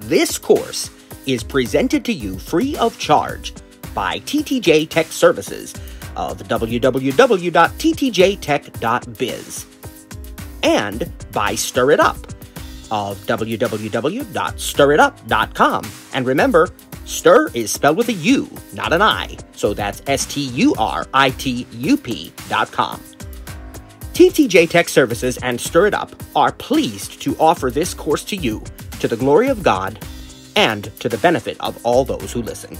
This course is presented to you free of charge by TTJ Tech Services of www.ttjtech.biz and by Stir It Up of www.stiritup.com. And remember, stir is spelled with a U, not an I, so that's STURITUP.com. TTJ Tech Services and Stir It Up are pleased to offer this course to you to the glory of God and to the benefit of all those who listen.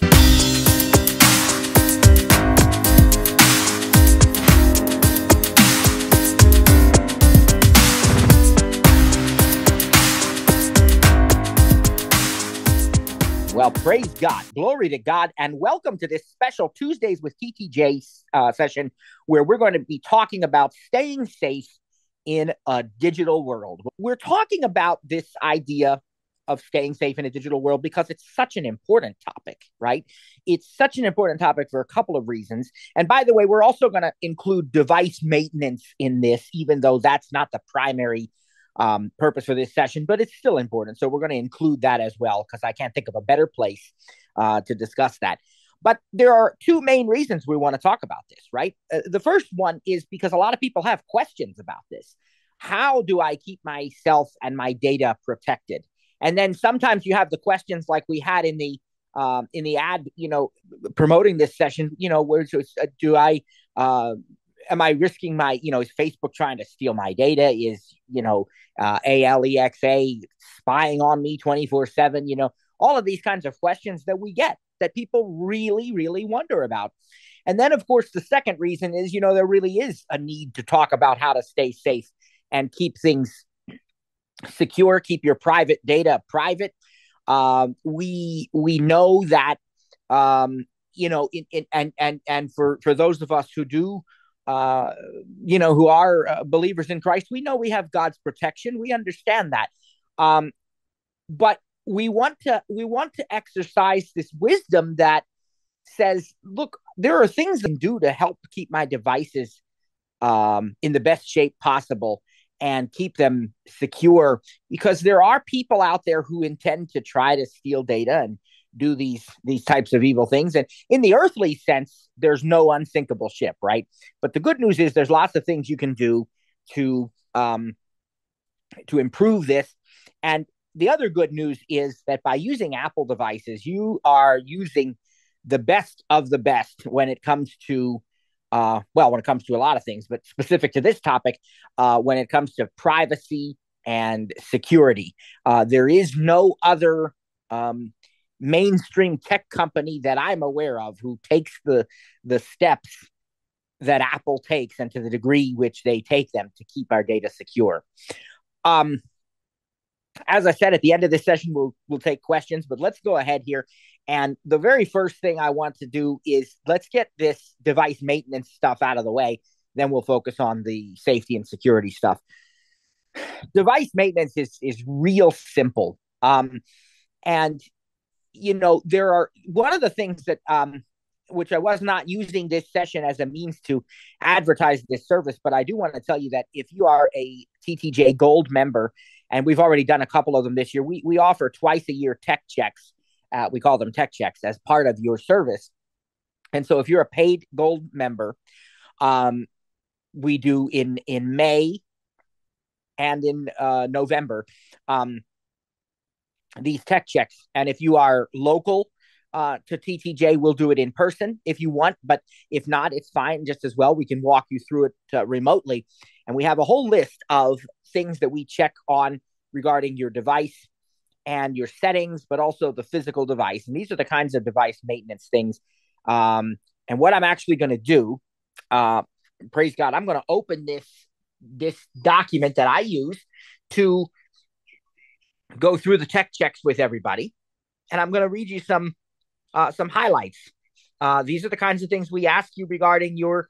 Well, praise God, glory to God, and welcome to this special Tuesdays with TTJ session where we're going to be talking about staying safe in a digital world. We're talking about this idea of staying safe in a digital world because it's such an important topic, right? It's such an important topic for a couple of reasons. And by the way, we're also going to include device maintenance in this, even though that's not the primary purpose for this session, but it's still important. So we're going to include that as well, because I can't think of a better place to discuss that. But there are two main reasons we want to talk about this, right? The first one is because a lot of people have questions about this. How do I keep myself and my data protected? And then sometimes you have the questions like we had in the ad, promoting this session, where do I am I risking my, is Facebook trying to steal my data? Is, ALEXA spying on me 24/7? All of these kinds of questions that we get that people really, really wonder about. And then, of course, the second reason is, there really is a need to talk about how to stay safe and keep things secure, keep your private data private. We know that, and for those of us who do, who are believers in Christ, we know we have God's protection. We understand that. But we want to exercise this wisdom that says, look, there are things I can do to help keep my devices in the best shape possible and keep them secure, because there are people out there who intend to try to steal data and do these types of evil things. And in the earthly sense, there's no unsinkable ship, right? But the good news is there's lots of things you can do to improve this. And the other good news is that by using Apple devices, you are using the best of the best when it comes to, when it comes to a lot of things, but specific to this topic, when it comes to privacy and security. There is no other mainstream tech company that I'm aware of who takes the steps that Apple takes and to the degree which they take them to keep our data secure. As I said, at the end of this session, we'll take questions, but let's go ahead here. And the very first thing I want to do is let's get this device maintenance stuff out of the way. Then we'll focus on the safety and security stuff. Device maintenance is real simple. And there are one of the things that which I was not using this session as a means to advertise this service, but I do want to tell you that if you are a TTJ Gold member, and we've already done a couple of them this year, we offer twice a year tech checks. We call them tech checks as part of your service. And so if you're a paid Gold member, we do in May and in November these tech checks. And if you are local to TTJ, we'll do it in person if you want, but if not, it's fine just as well. We can walk you through it remotely. And we have a whole list of things that we check on regarding your device and your settings, but also the physical device. And these are the kinds of device maintenance things. And what I'm actually going to do, praise God, I'm going to open this document that I use to go through the tech checks with everybody. And I'm going to read you some highlights. These are the kinds of things we ask you regarding your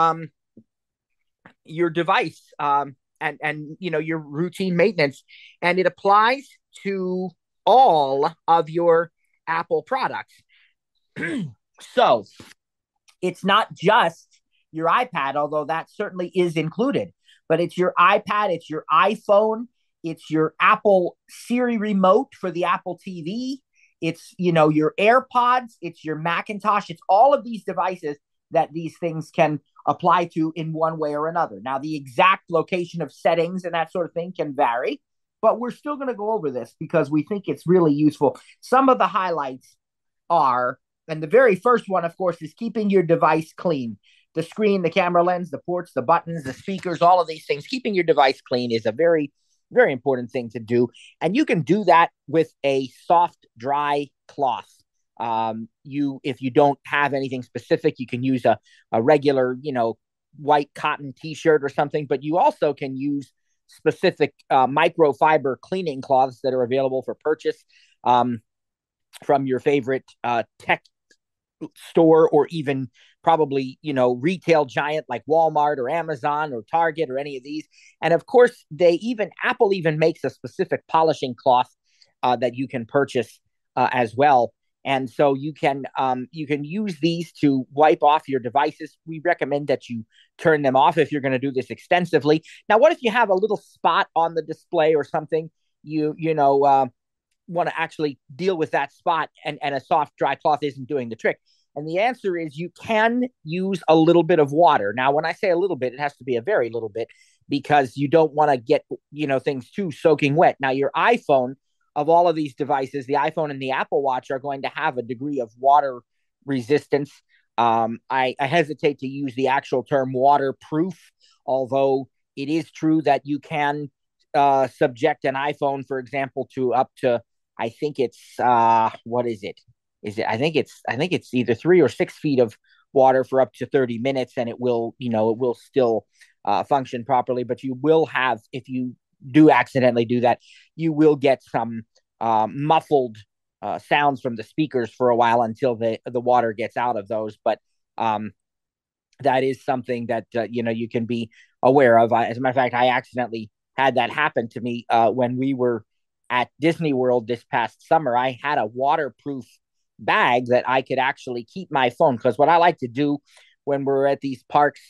device and your routine maintenance, and it applies to all of your Apple products. So it's not just your iPad, although that certainly is included, but it's your iPad, it's your iPhone, It's your Apple Siri remote for the Apple TV. It's, your AirPods. It's your Macintosh. It's all of these devices that these things can apply to in one way or another. Now, the exact location of settings and that sort of thing can vary, but we're still going to go over this because we think it's really useful. Some of the highlights are, and the very first one, of course, is keeping your device clean. The screen, the camera lens, the ports, the buttons, the speakers, all of these things. Keeping your device clean is a very, very important thing to do. And you can do that with a soft, dry cloth. If you don't have anything specific, you can use a regular, white cotton t-shirt or something, but you also can use specific microfiber cleaning cloths that are available for purchase from your favorite tech store, or even probably, retail giant like Walmart or Amazon or Target or any of these. And of course, Apple even makes a specific polishing cloth that you can purchase as well. And so you can use these to wipe off your devices. We recommend that you turn them off if you're going to do this extensively. Now, what if you have a little spot on the display or something? Want to actually deal with that spot, and a soft, dry cloth isn't doing the trick. And the answer is you can use a little bit of water. Now, when I say a little bit, it has to be a very little bit, because you don't want to get, things too soaking wet. Now, your iPhone, of all of these devices, the iPhone and the Apple Watch are going to have a degree of water resistance. I hesitate to use the actual term waterproof, although it is true that you can subject an iPhone, for example, to up to, I think it's what is it? I think it's either 3 or 6 feet of water for up to 30 minutes, and it will still function properly. But you will have, if you do accidentally do that, you will get some muffled sounds from the speakers for a while until the water gets out of those. But that is something that you can be aware of. As a matter of fact, I accidentally had that happen to me when we were at Disney World this past summer. I had a waterproof bag that I could actually keep my phone, because what I like to do when we're at these parks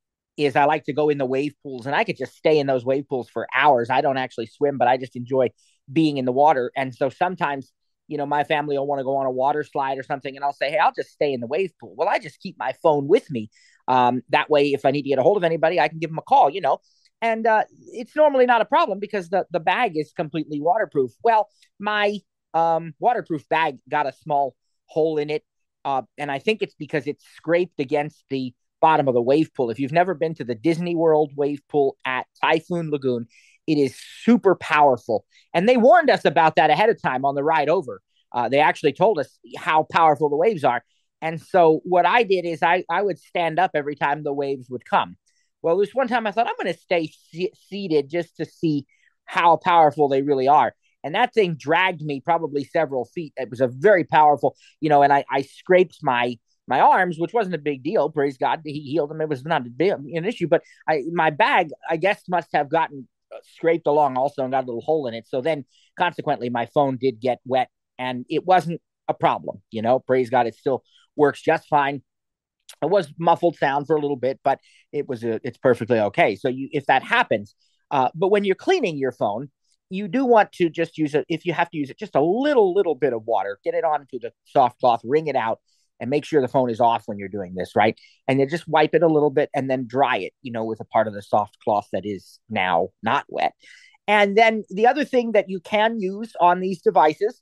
is I like to go in the wave pools, and I could just stay in those wave pools for hours. I don't actually swim, but I just enjoy being in the water. And so sometimes, my family will want to go on a water slide or something, and I'll say, hey, I'll just stay in the wave pool. Well, I just keep my phone with me. That way, if I need to get a hold of anybody, I can give them a call, and it's normally not a problem because the bag is completely waterproof. Well, my waterproof bag got a small hole in it, and I think it's because it's scraped against the bottom of the wave pool. If you've never been to the Disney World wave pool at Typhoon Lagoon, it is super powerful. And they warned us about that ahead of time on the ride over. They actually told us how powerful the waves are. And so what I did is I would stand up every time the waves would come. Well, this one time I thought, I'm going to stay seated just to see how powerful they really are. And that thing dragged me probably several feet. It was a very powerful, and I scraped my arms, which wasn't a big deal. Praise God, he healed them. It was not an issue. But my bag, I guess, must have gotten scraped along also and got a little hole in it. So then, consequently, my phone did get wet, and it wasn't a problem. Praise God, it still works just fine. It was muffled sound for a little bit, but it's perfectly okay. So if that happens, but when you're cleaning your phone, you do want to just use it. If you have to use it, just a little bit of water, get it onto the soft cloth, wring it out, and make sure the phone is off when you're doing this, right? And then just wipe it a little bit and then dry it, with a part of the soft cloth that is now not wet. And then the other thing that you can use on these devices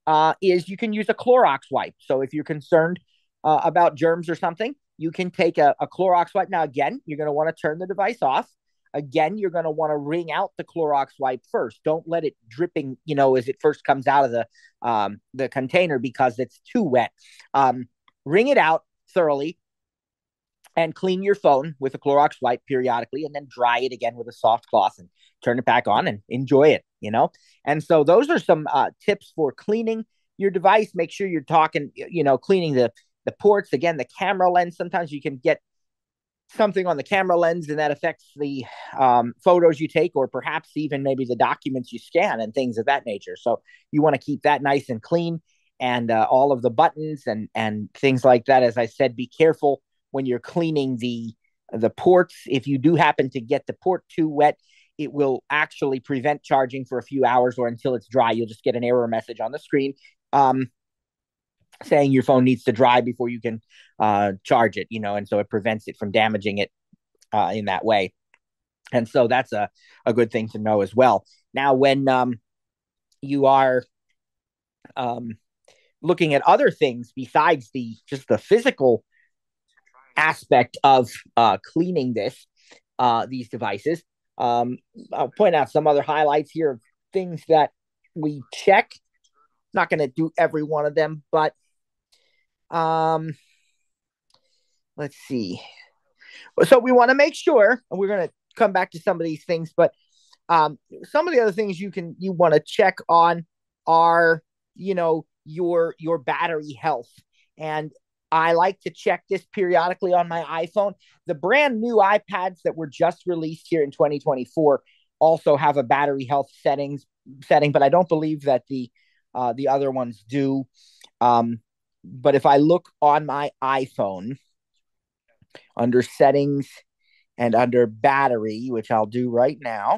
is you can use a Clorox wipe. So if you're concerned about germs or something, you can take a Clorox wipe. Now, again, you're going to want to turn the device off. Again, you're going to want to wring out the Clorox wipe first. Don't let it dripping, as it first comes out of the container, because it's too wet. Wring it out thoroughly and clean your phone with a Clorox wipe periodically, and then dry it again with a soft cloth and turn it back on and enjoy it, And so those are some tips for cleaning your device. Make sure you're talking, cleaning the ports. Again, the camera lens. Sometimes you can get something on the camera lens and that affects the photos you take, or perhaps even maybe the documents you scan and things of that nature. So you want to keep that nice and clean, and all of the buttons and things like that. As I said, be careful when you're cleaning the ports. If you do happen to get the port too wet, it will actually prevent charging for a few hours or until it's dry. You'll just get an error message on the screen saying your phone needs to dry before you can charge it, and so it prevents it from damaging it in that way. And so that's a good thing to know as well. Now, when you are looking at other things besides just the physical aspect of cleaning these devices, I'll point out some other highlights here of things that we check. Not going to do every one of them, but let's see. So we want to make sure, and we're going to come back to some of these things, but some of the other things you want to check on are, your battery health. And I like to check this periodically on my iPhone. The brand new iPads that were just released here in 2024 also have a battery health setting, but I don't believe that the other ones do. But if I look on my iPhone under settings and under battery, which I'll do right now,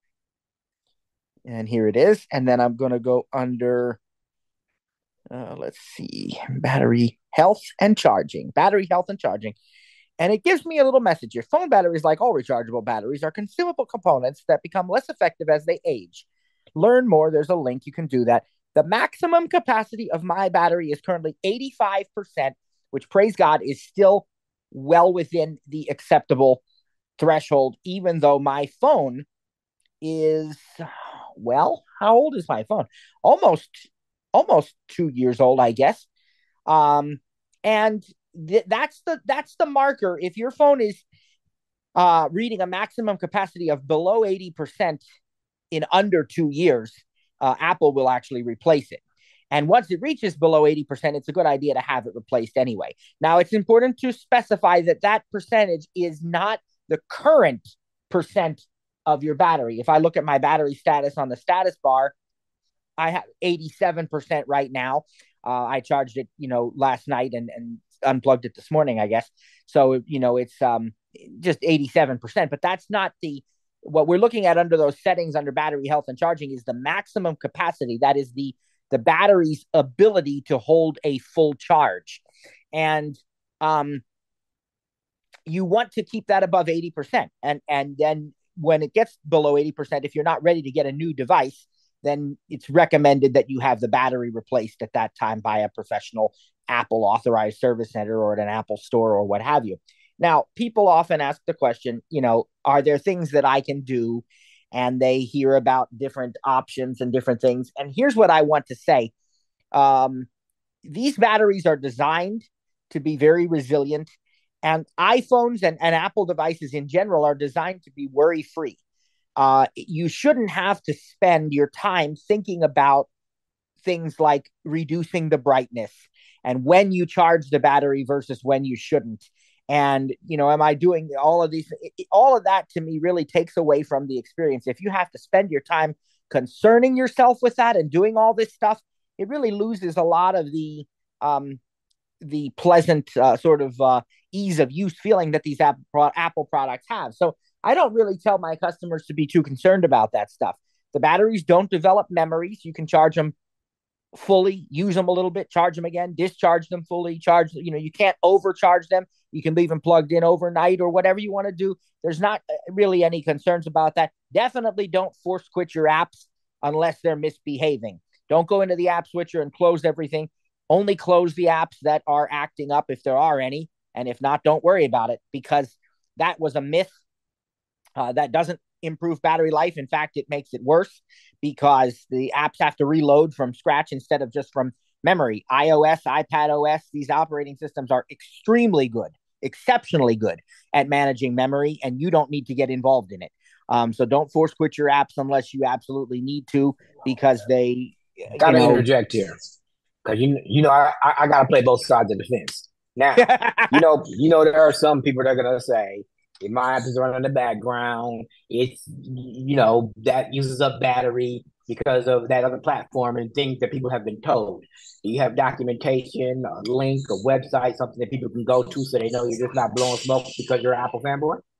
and here it is, and then I'm going to go under, let's see, battery health and charging, and it gives me a little message here. Phone batteries, like all rechargeable batteries, are consumable components that become less effective as they age. Learn more. There's a link. You can do that. The maximum capacity of my battery is currently 85%, which, praise God, is still well within the acceptable threshold, even though my phone is, well, how old is my phone? Almost 2 years old, I guess. And that's the marker. If your phone is reading a maximum capacity of below 80% in under 2 years, Apple will actually replace it. And once it reaches below 80%, it's a good idea to have it replaced anyway. Now, it's important to specify that percentage is not the current percent of your battery. If I look at my battery status on the status bar, I have 87% right now. I charged it, last night and unplugged it this morning, I guess. So, it's just 87%, but that's not what we're looking at under those settings under battery health and charging is the maximum capacity. That is the battery's ability to hold a full charge. And you want to keep that above 80%. And then when it gets below 80%, if you're not ready to get a new device, then it's recommended that you have the battery replaced at that time by a professional Apple authorized service center or at an Apple store or what have you. Now, people often ask the question, are there things that I can do? And they hear about different options and different things. And here's what I want to say. These batteries are designed to be very resilient, and iPhones and Apple devices in general are designed to be worry-free. You shouldn't have to spend your time thinking about things like reducing the brightness and when you charge the battery versus when you shouldn't. And, am I doing all of these? All of that to me really takes away from the experience. If you have to spend your time concerning yourself with that and doing all this stuff, it really loses a lot of the pleasant sort of ease of use feeling that these Apple products have. So I don't really tell my customers to be too concerned about that stuff. The batteries don't develop memories. You can charge them fully, use them a little bit, charge them again, discharge them fully, you can't overcharge them. You can leave them plugged in overnight or whatever you want to do. There's not really any concerns about that. Definitely don't force quit your apps unless they're misbehaving. Don't go into the app switcher and close everything. Only close the apps that are acting up if there are any. And if not, don't worry about it, because that was a myth. That doesn't improve battery life. In fact, it makes it worse because the apps have to reload from scratch instead of just from memory. iOS, iPad OS, these operating systems are exceptionally good at managing memory, and you don't need to get involved in it. So don't force quit your apps unless you absolutely need to, because they gotta interject here, because I gotta play both sides of the fence. Now, there are some people that are gonna say, if my app is running in the background, it's that uses up battery because of that other platform and things that people have been told. Do you have documentation, a link, a website, something that people can go to so they know you're just not blowing smoke because you're an Apple fanboy?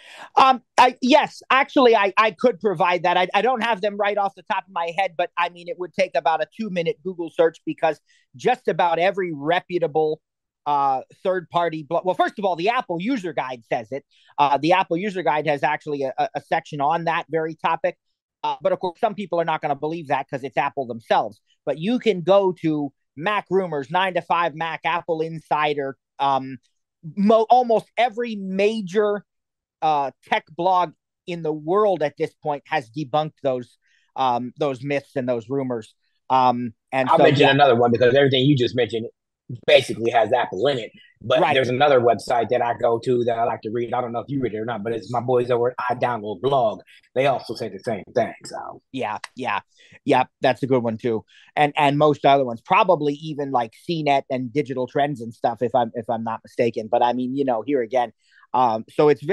Yes, actually, I could provide that. I don't have them right off the top of my head, but I mean, it would take about a 2 minute Google search because just about every reputable third party. Well, first of all, the Apple User Guide says it. The Apple User Guide has actually a section on that very topic. But of course, some people are not going to believe that because it's Apple themselves. But you can go to Mac Rumors, 9to5 Mac, Apple Insider, almost every major tech blog in the world at this point has debunked those myths and those rumors. And I'll so, mention yeah, another one because everything you just mentioned basically has Apple in it. But right. there's another website that I go to that I like to read. I don't know if you read it or not, but it's my boys over at I Download Blog. They also say the same thing. So Yeah, that's a good one too. And most other ones, probably even like CNET and Digital Trends and stuff, if I'm not mistaken. But I mean, here again, so it's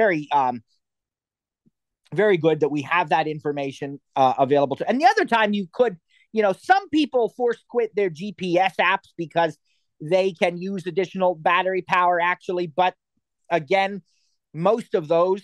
very good that we have that information available to. And the other time you could, some people force quit their GPS apps because they can use additional battery power actually. But again, most of those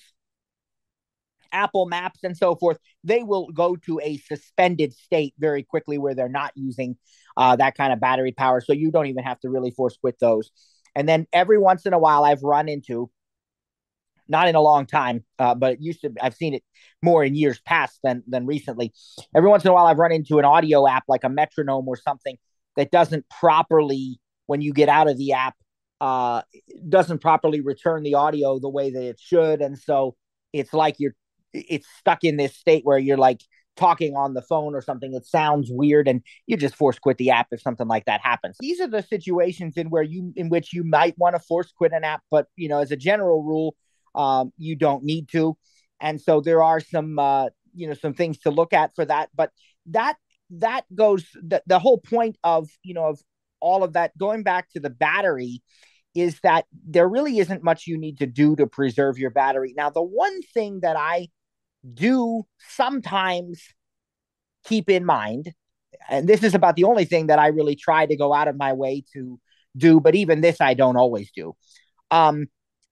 Apple Maps and so forth, they will go to a suspended state very quickly where they're not using that kind of battery power. So you don't even have to really force quit those. And then every once in a while, I've run into, not in a long time, but it used to. I've seen it more in years past than recently. Every once in a while, I've run into an audio app like a metronome or something that doesn't properly, when you get out of the app, doesn't properly return the audio the way that it should, and so it's like it's stuck in this state where you're like talking on the phone or something. It sounds weird, and you just force quit the app if something like that happens. These are the situations in which you might want to force quit an app, but as a general rule, you don't need to. And so there are some things to look at for that. But that goes the whole point of all of that, going back to the battery, is that there really isn't much you need to do to preserve your battery. Now, the one thing that I do sometimes keep in mind, and this is about the only thing that I really try to go out of my way to do, but even this I don't always do, um,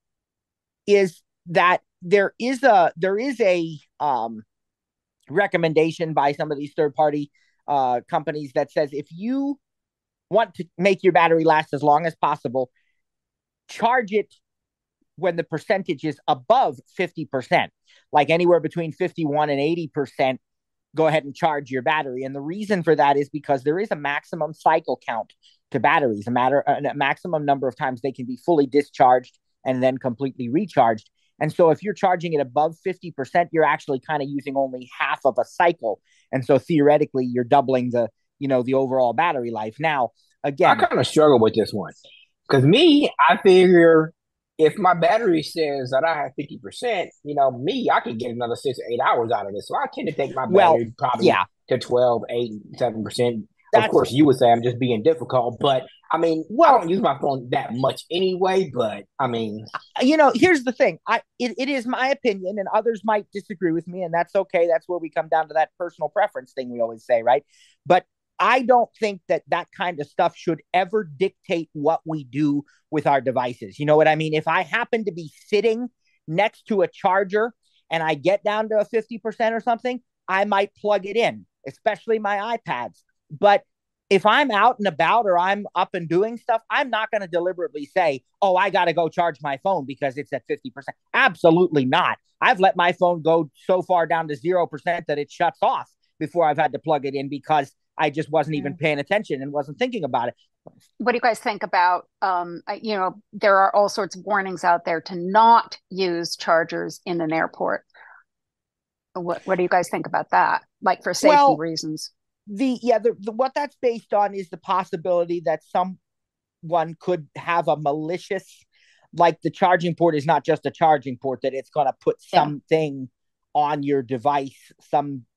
is that there is a recommendation by some of these third party companies that says if you want to make your battery last as long as possible, charge it when the percentage is above 50%, like anywhere between 51 and 80%. Go ahead and charge your battery. And the reason for that is because there is a maximum cycle count to batteries, a maximum number of times they can be fully discharged and then completely recharged. And so if you're charging it above 50%, you're actually kind of using only half of a cycle. And so theoretically, you're doubling the overall battery life. Now, I again, kind of struggle with this one because me, I figure if my battery says that I have 50%, I can get another 6 to 8 hours out of this. So I tend to take my well, battery probably yeah, to 12, 8, 7%. Of that's course, you would say I'm just being difficult, but I mean, I well, don't use my phone that much anyway. But I mean, here's the thing. It is my opinion, and others might disagree with me, and that's okay. That's where we come down to that personal preference thing we always say, right? But I don't think that kind of stuff should ever dictate what we do with our devices. You know what I mean? If I happen to be sitting next to a charger and I get down to a 50% or something, I might plug it in, especially my iPads. But if I'm out and about or I'm up and doing stuff, I'm not going to deliberately say, oh, I got to go charge my phone because it's at 50%. Absolutely not. I've let my phone go so far down to 0% that it shuts off before I've had to plug it in because I just wasn't even paying attention and wasn't thinking about it. What do you guys think about, there are all sorts of warnings out there to not use chargers in an airport. What do you guys think about that? Like for safety reasons? What that's based on is the possibility that someone could have a malicious, like the charging port is not just a charging port, that it's going to put something on your device, some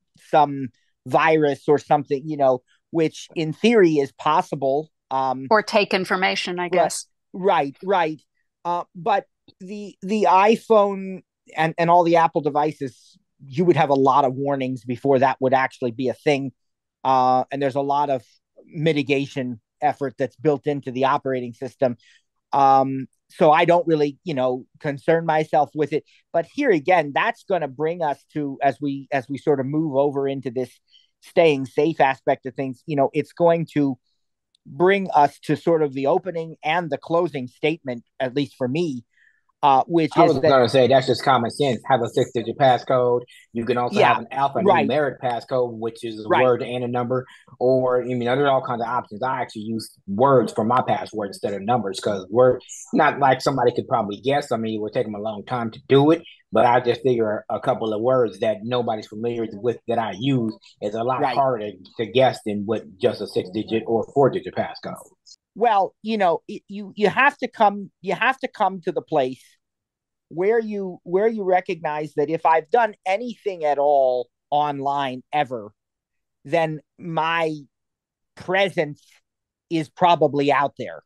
virus or something, which in theory is possible. Or take information, I guess. Right. But the iPhone and all the Apple devices, you would have a lot of warnings before that would actually be a thing. And there's a lot of mitigation effort that's built into the operating system. so I don't really, concern myself with it. But here again, that's going to bring us to, as we sort of move over into this staying safe aspect of things, it's going to bring us to sort of the opening and the closing statement, at least for me, which I is was that, going to say that's just common sense. Have a 6-digit passcode. You can also have yeah, an right, alphanumeric passcode, which is a right. word and a number. Or, there's all kinds of options. I actually use words for my password instead of numbers because we're not like somebody could probably guess. It would take them a long time to do it. But I just figure a couple of words that nobody's familiar with that I use is a lot Right. harder to guess than with just a 6-digit or 4-digit passcode. Well, you have to come to the place where you recognize that if I've done anything at all online ever, then my presence is probably out there,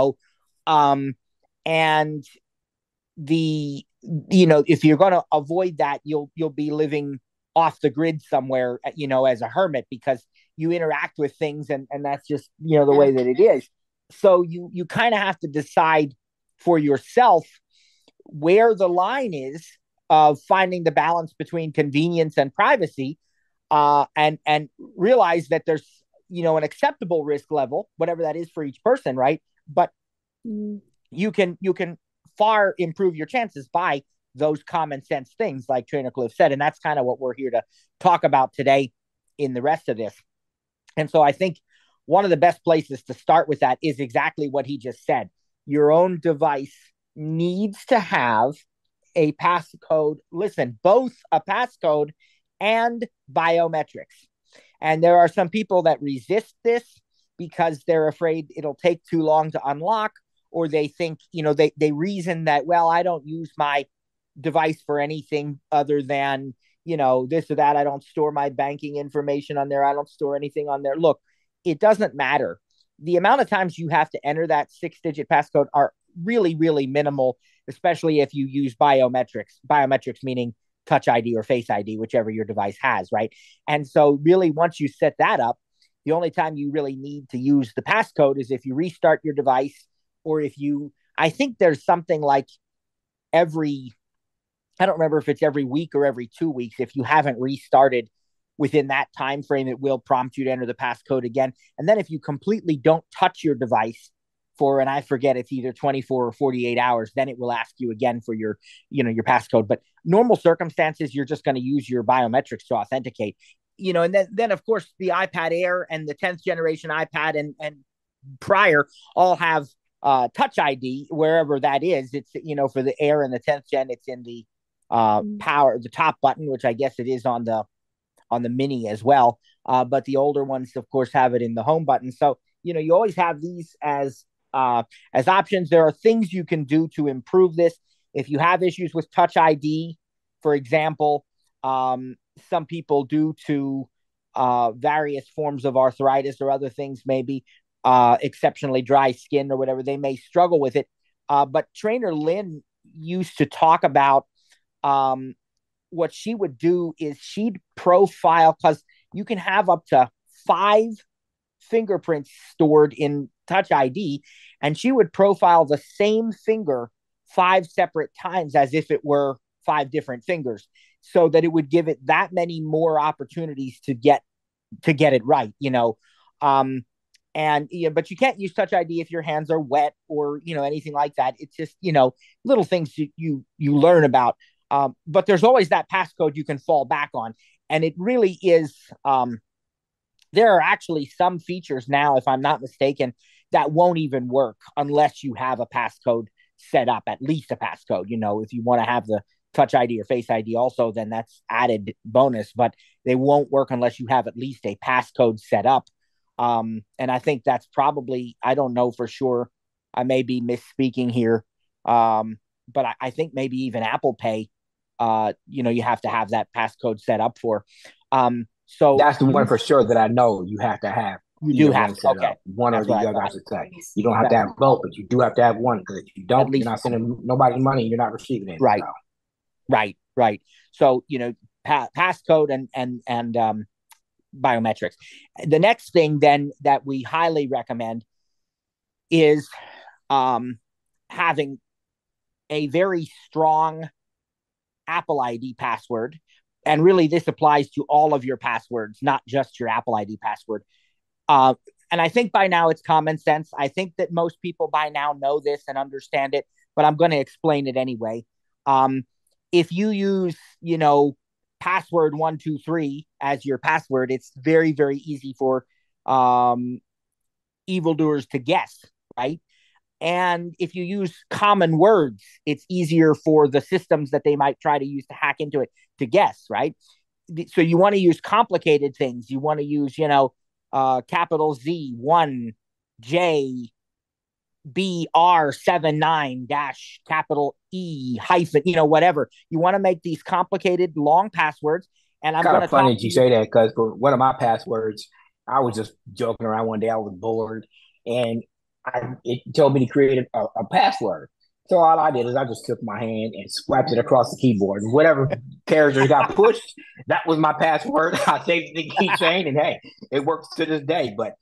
um and the if you're going to avoid that, you'll be living off the grid somewhere, as a hermit, because you interact with things, and that's just the Yeah. way that it is. So you kind of have to decide for yourself where the line is of finding the balance between convenience and privacy, and realize that there's an acceptable risk level, whatever that is for each person, right? But Mm. you can far improve your chances by those common sense things, like Trainer Cliff said, and that's kind of what we're here to talk about today in the rest of this. And so I think one of the best places to start with that is exactly what he just said. Your own device needs to have a passcode. Listen, both a passcode and biometrics. And there are some people that resist this because they're afraid it'll take too long to unlock, or they think, they reason that, well, I don't use my device for anything other than, this or that. I don't store my banking information on there. I don't store anything on there. Look, it doesn't matter. The amount of times you have to enter that 6-digit passcode are really, really minimal, especially if you use biometrics. Biometrics meaning Touch ID or Face ID, whichever your device has, right? And so, really, once you set that up, the only time you really need to use the passcode is if you restart your device, or if I think there's something like every, I don't remember if it's every week or every 2 weeks. If you haven't restarted within that time frame, it will prompt you to enter the passcode again. And then if you completely don't touch your device for, and I forget, it's either 24 or 48 hours, then it will ask you again for your passcode. But normal circumstances, you're just going to use your biometrics to authenticate. And then of course the iPad Air and the 10th generation iPad and prior all have Touch ID wherever that is. It's for the Air and the 10th gen, it's in the the top button, which I guess it is on the Mini as well. But the older ones, of course, have it in the home button. So you always have these as options. There are things you can do to improve this. If you have issues with Touch ID, for example, some people, due to various forms of arthritis or other things, maybe exceptionally dry skin or whatever, they may struggle with it. But Trainer Lynn used to talk about what she would do is she'd profile, because you can have up to 5 fingerprints stored in Touch ID, and she would profile the same finger 5 separate times as if it were 5 different fingers, so that it would give it that many more opportunities to get it right. And but you can't use Touch ID if your hands are wet or anything like that. It's just little things you learn about. But there's always that passcode you can fall back on, and it really is. There are actually some features now, if I'm not mistaken, that won't even work unless you have a passcode set up, at least a passcode. If you want to have the Touch ID or Face ID also, then that's added bonus, but they won't work unless you have at least a passcode set up. And I think that's probably, I don't know for sure, I may be misspeaking here, but I think maybe even Apple Pay, you have to have that passcode set up for. So That's the one for sure that I know you have to have. You do have set okay. Up. One That's or the other, I should say. You don't have to have both, but you do have to have one, because if you don't, you're not sending nobody money, you're not receiving it. Right. So. Right. So, passcode and biometrics. The next thing then that we highly recommend is having a very strong Apple ID password. And really, this applies to all of your passwords, not just your Apple ID password. Uh, and I think by now it's common sense. I think that most people by now know this and understand it, but I'm going to explain it anyway. Um, if you use, password 123 as your password, it's very, very easy for um, evildoers to guess, right? And if you use common words, it's easier for the systems that they might try to use to hack into it to guess, right? So you want to use complicated things. You want to use, capital Z, 1J, BR79 dash capital E hyphen, whatever. You want to make these complicated long passwords. And I'm Kind going of to talk funny to that you you. say that because for one of my passwords, I was just joking around one day. I was bored, and it told me to create a password. So all I did is I just took my hand and swiped it across the keyboard. And whatever character got pushed, that was my password. I saved the keychain, and hey, it works to this day. But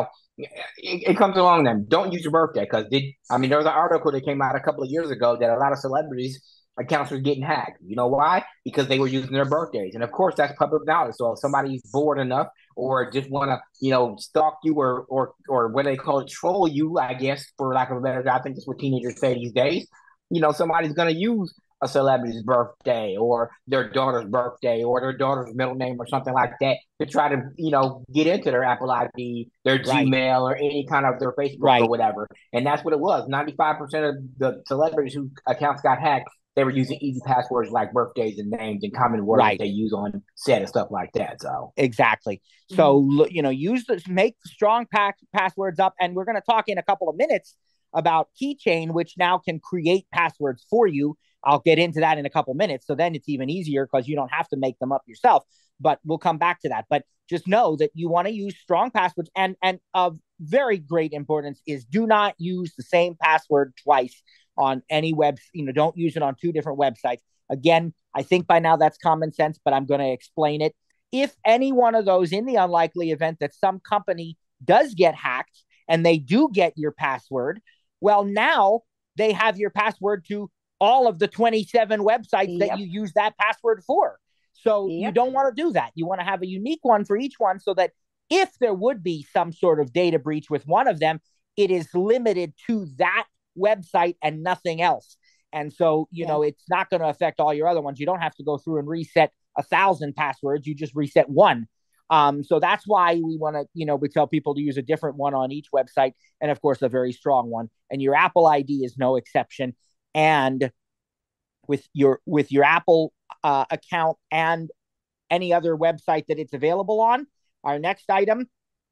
it comes along then. Don't use your birthday because there was an article that came out a couple of years ago that a lot of celebrities accounts were getting hacked. You know why? Because they were using their birthdays. And of course that's public knowledge. So if somebody's bored enough or just wanna, stalk you or what they call it, troll you, I guess, for lack of a better term, I think that's what teenagers say these days. Somebody's gonna use a celebrity's birthday or their daughter's birthday or their daughter's middle name or something like that to try to, get into their Apple ID, their Right, Gmail or any kind of their Facebook or right, whatever. And that's what it was. 95% of the celebrities whose accounts got hacked, they were using easy passwords like birthdays and names and common words that right. they use on set and stuff like that. So Exactly. So, use this, make strong passwords up. And we're going to talk in a couple of minutes about Keychain, which now can create passwords for you. I'll get into that in a couple of minutes. So then it's even easier because you don't have to make them up yourself. But we'll come back to that. But just know that you want to use strong passwords. And of very great importance is do not use the same password twice on any web. Don't use it on two different websites. Again, I think by now that's common sense, but I'm going to explain it. If any one of those, in the unlikely event that some company does get hacked and they do get your password, well, now they have your password to all of the 27 websites that you use that password for. So you don't want to do that. You want to have a unique one for each one so that if there would be some sort of data breach with one of them, it is limited to that website and nothing else. And so, it's not going to affect all your other ones. You don't have to go through and reset 1,000 passwords. You just reset one. So that's why we want to, we tell people to use a different one on each website. And of course, a very strong one. And your Apple ID is no exception. And with your Apple account and any other website that it's available on, our next item,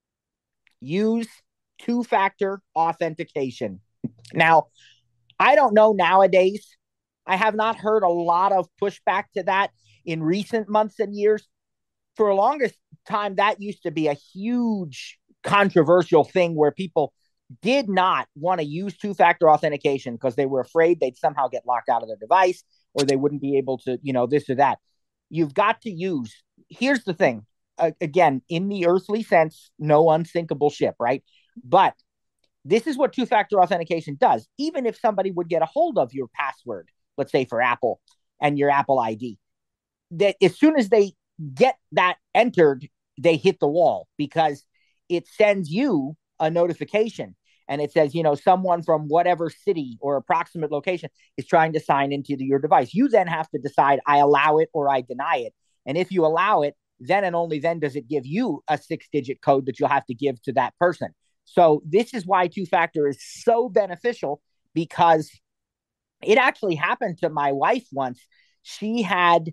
use two-factor authentication. Now, I don't know nowadays. I have not heard a lot of pushback to that in recent months and years. For the longest time, that used to be a huge controversial thing where people did not want to use two-factor authentication because they were afraid they'd somehow get locked out of their device or they wouldn't be able to, this or that. You've got to use, here's the thing. Again, in the earthly sense, no unsinkable ship, right? But this is what two-factor authentication does. Even if somebody would get a hold of your password, let's say for Apple and your Apple ID, that as soon as they get that entered, they hit the wall because it sends you a notification and it says, someone from whatever city or approximate location is trying to sign into your device. You then have to decide, I allow it or I deny it. And if you allow it, then and only then does it give you a 6-digit code that you'll have to give to that person. So this is why two-factor is so beneficial because it actually happened to my wife once. She had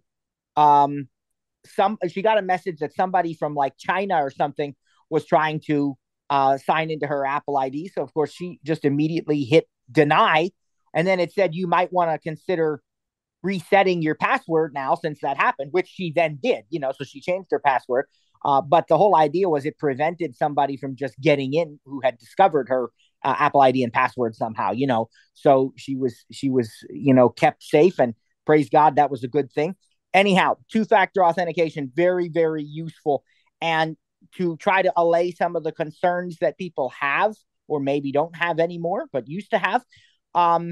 she got a message that somebody from like China or something was trying to sign into her Apple ID. So of course she just immediately hit deny. And then it said, you might want to consider resetting your password now since that happened, which she then did, so she changed her password. But the whole idea was it prevented somebody from just getting in who had discovered her Apple ID and password somehow, So she was, kept safe, and praise God, that was a good thing. Anyhow, two-factor authentication, very, very useful. And to try to allay some of the concerns that people have or maybe don't have anymore, but used to have,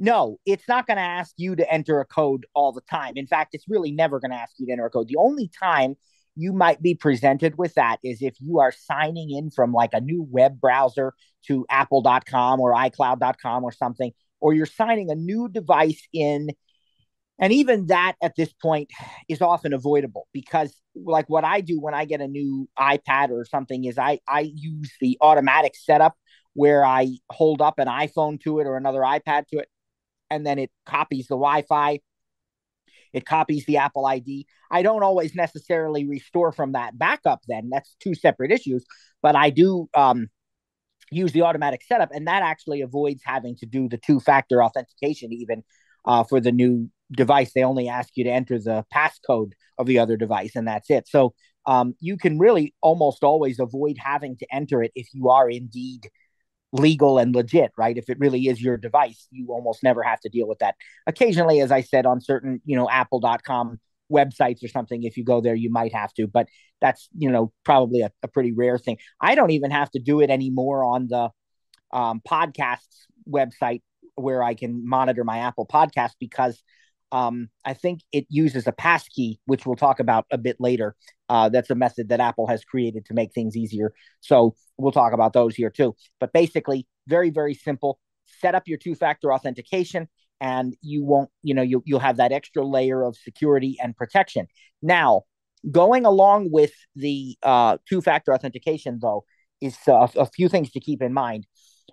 No, it's not going to ask you to enter a code all the time. In fact, it's really never going to ask you to enter a code. The only time you might be presented with that is if you are signing in from like a new web browser to apple.com or iCloud.com or something, or you're signing a new device in. And even that at this point is often avoidable because, like, what I do when I get a new iPad or something is I use the automatic setup where I hold up an iPhone to it or another iPad to it, and then it copies the Wi-Fi, it copies the Apple ID. I don't always necessarily restore from that backup. Then that's two separate issues, but I do use the automatic setup, and that actually avoids having to do the two-factor authentication even for the new device. They only ask you to enter the passcode of the other device, and that's it. So you can really almost always avoid having to enter it if you are indeed legal and legit, right? If it really is your device, you almost never have to deal with that. Occasionally, as I said, on certain, apple.com websites or something, if you go there, you might have to, but that's, probably a pretty rare thing. I don't even have to do it anymore on the podcasts website where I can monitor my Apple podcast because I think it uses a passkey, which we'll talk about a bit later. That's a method that Apple has created to make things easier. So we'll talk about those here too. But basically, very, very simple. Set up your two-factor authentication, and you won't, you'll have that extra layer of security and protection. Now, going along with the two-factor authentication, though, is a few things to keep in mind.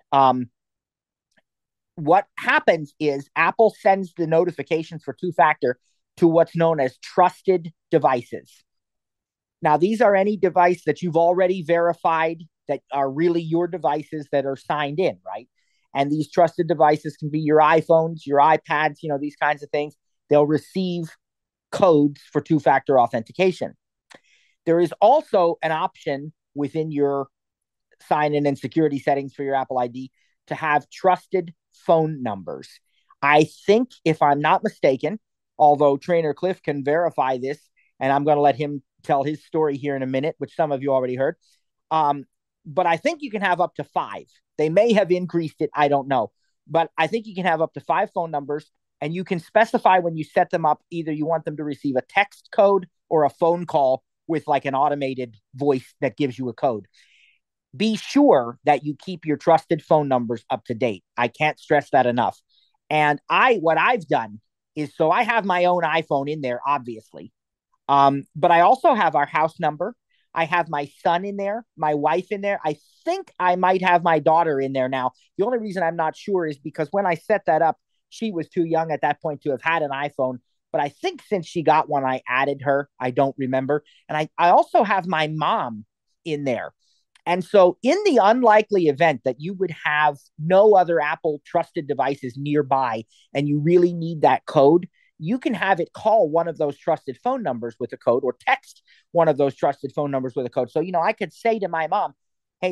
What happens is Apple sends the notifications for two-factor to what's known as trusted devices. Now, these are any device that you've already verified that are really your devices that are signed in, right? And these trusted devices can be your iPhones, your iPads, these kinds of things. They'll receive codes for two-factor authentication. There is also an option within your sign-in and security settings for your Apple ID to have trusted phone numbers. I think, if I'm not mistaken, although Trainer Cliff can verify this, and I'm going to let him tell his story here in a minute, which some of you already heard. But I think you can have up to 5. They may have increased it. I don't know. But I think you can have up to 5 phone numbers, and you can specify when you set them up, either you want them to receive a text code or a phone call with like an automated voice that gives you a code. Be sure that you keep your trusted phone numbers up to date. I can't stress that enough. And what I've done is, so I have my own iPhone in there, obviously. But I also have our house number. I have my son in there, my wife in there. I think I might have my daughter in there now. The only reason I'm not sure is because when I set that up, she was too young at that point to have had an iPhone. But I think since she got one, I added her. I don't remember. And I also have my mom in there. And so in the unlikely event that you would have no other Apple trusted devices nearby and you really need that code, you can have it call one of those trusted phone numbers with a code, or text one of those trusted phone numbers with a code. So, I could say to my mom, hey,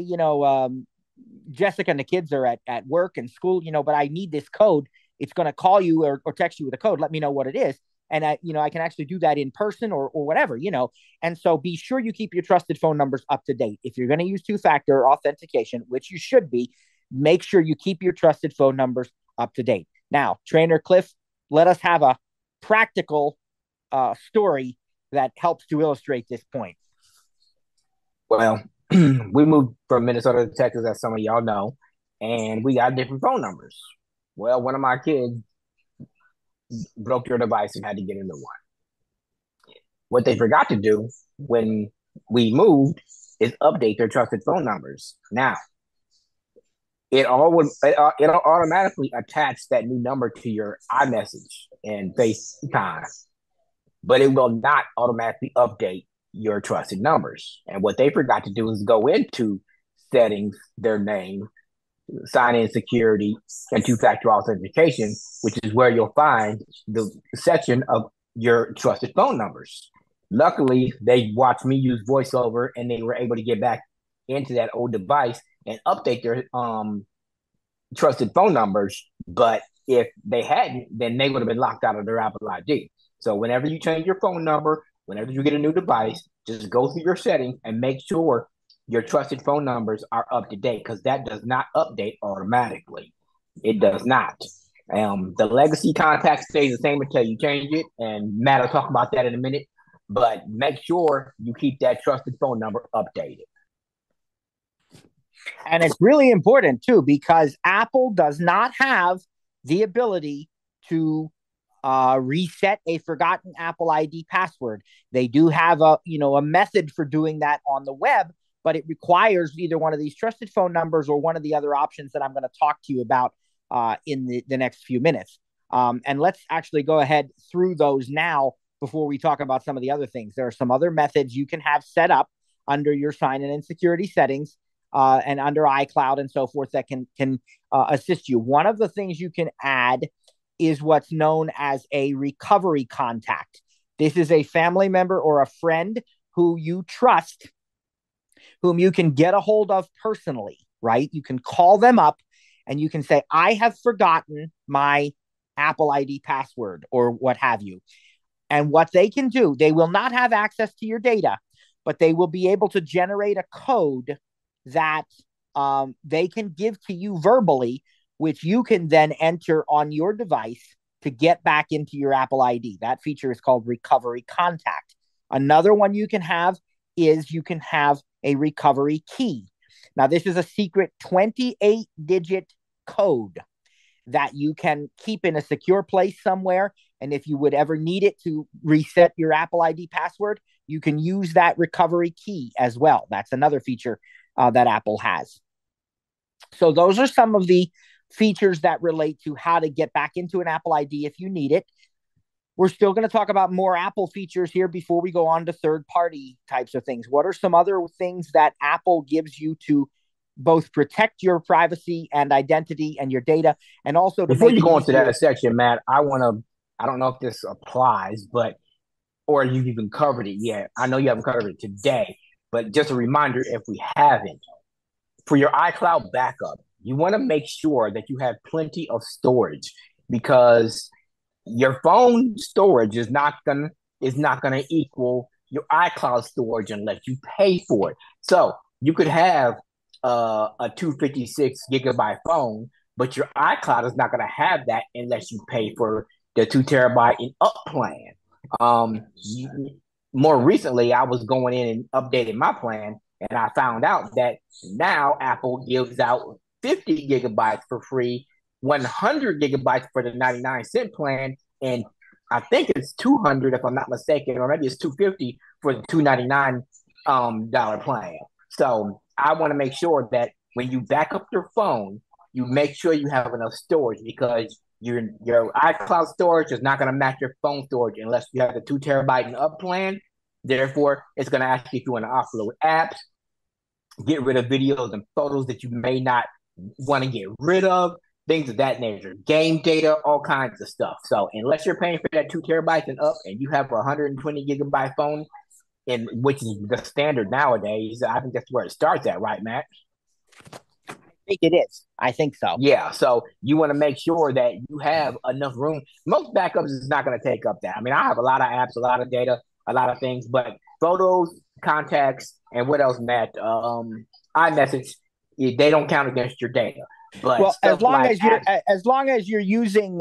Jessica and the kids are at work and school, but I need this code. It's going to call you or text you with a code. Let me know what it is. And I can actually do that in person or whatever, And so be sure you keep your trusted phone numbers up to date. If you're going to use two-factor authentication, which you should be, make sure you keep your trusted phone numbers up to date. Now, Trainer Cliff, let us have a practical story that helps to illustrate this point. Well, we moved from Minnesota to Texas, as some of y'all know, and we got different phone numbers. Well, one of my kids broke their device and had to get a new one. What they forgot to do when we moved is update their trusted phone numbers. Now, it automatically attach that new number to your iMessage and FaceTime, but it will not automatically update your trusted numbers. And what they forgot to do is go into settings, their name, sign-in security, and two-factor authentication, which is where you'll find the section of your trusted phone numbers. Luckily, they watched me use VoiceOver, and they were able to get back into that old device and update their trusted phone numbers. But if they hadn't, then they would have been locked out of their Apple ID. So whenever you change your phone number, whenever you get a new device, just go through your settings and make sure your trusted phone numbers are up to date, because that does not update automatically. It does not. The legacy contact stays the same until you change it, and Matt will talk about that in a minute. But make sure you keep that trusted phone number updated. And it's really important too, because Apple does not have the ability to reset a forgotten Apple ID password. They do have a method for doing that on the web, but it requires either one of these trusted phone numbers or one of the other options that I'm going to talk to you about in the next few minutes. And let's actually go ahead through those now before we talk about some of the other things. There are some other methods you can have set up under your sign-in and security settings and under iCloud and so forth that can assist you. One of the things you can add is what's known as a recovery contact. This is a family member or a friend who you trust, whom you can get a hold of personally, right? You can call them up and you can say, I have forgotten my Apple ID password or what have you. And what they can do, they will not have access to your data, but they will be able to generate a code that they can give to you verbally, which you can then enter on your device to get back into your Apple ID. That feature is called Recovery Contact. Another one you can have is you can have a recovery key. Now, this is a secret 28-digit code that you can keep in a secure place somewhere. And if you would ever need it to reset your Apple ID password, you can use that recovery key as well. That's another feature that Apple has. So those are some of the features that relate to how to get back into an Apple ID if you need it. We're still going to talk about more Apple features here before we go on to third-party types of things. What are some other things that Apple gives you to both protect your privacy and identity and your data, and also to before you go into that section, Matt, I don't know if this applies, but or you've even covered it yet. I know you haven't covered it today, but just a reminder, if we haven't, for your iCloud backup, you want to make sure that you have plenty of storage, because your phone storage is not gonna equal your iCloud storage unless you pay for it. So you could have a 256 gigabyte phone, but your iCloud is not going to have that unless you pay for the 2 terabyte and up plan. More recently, I was going in and updating my plan, and I found out that now Apple gives out 50 gigabytes for free, 100 gigabytes for the 99-cent plan, and I think it's 200 if I'm not mistaken, or maybe it's 250 for the $299 dollar plan. So I want to make sure that when you back up your phone, you make sure you have enough storage, because your iCloud storage is not going to match your phone storage unless you have the 2 terabyte and up plan. Therefore, it's going to ask you if you want to offload apps, get rid of videos and photos that you may not want to get rid of, things of that nature, game data, all kinds of stuff. So unless you're paying for that 2 terabytes and up and you have a 120 gigabyte phone, and which is the standard nowadays, I think that's where it starts at, right, Matt? I think it is. I think so. Yeah. So you want to make sure that you have enough room. Most backups is not going to take up that. I mean, I have a lot of apps, a lot of data, a lot of things, but photos, contacts, and what else, Matt? iMessage, they don't count against your data. But well, as long as you're using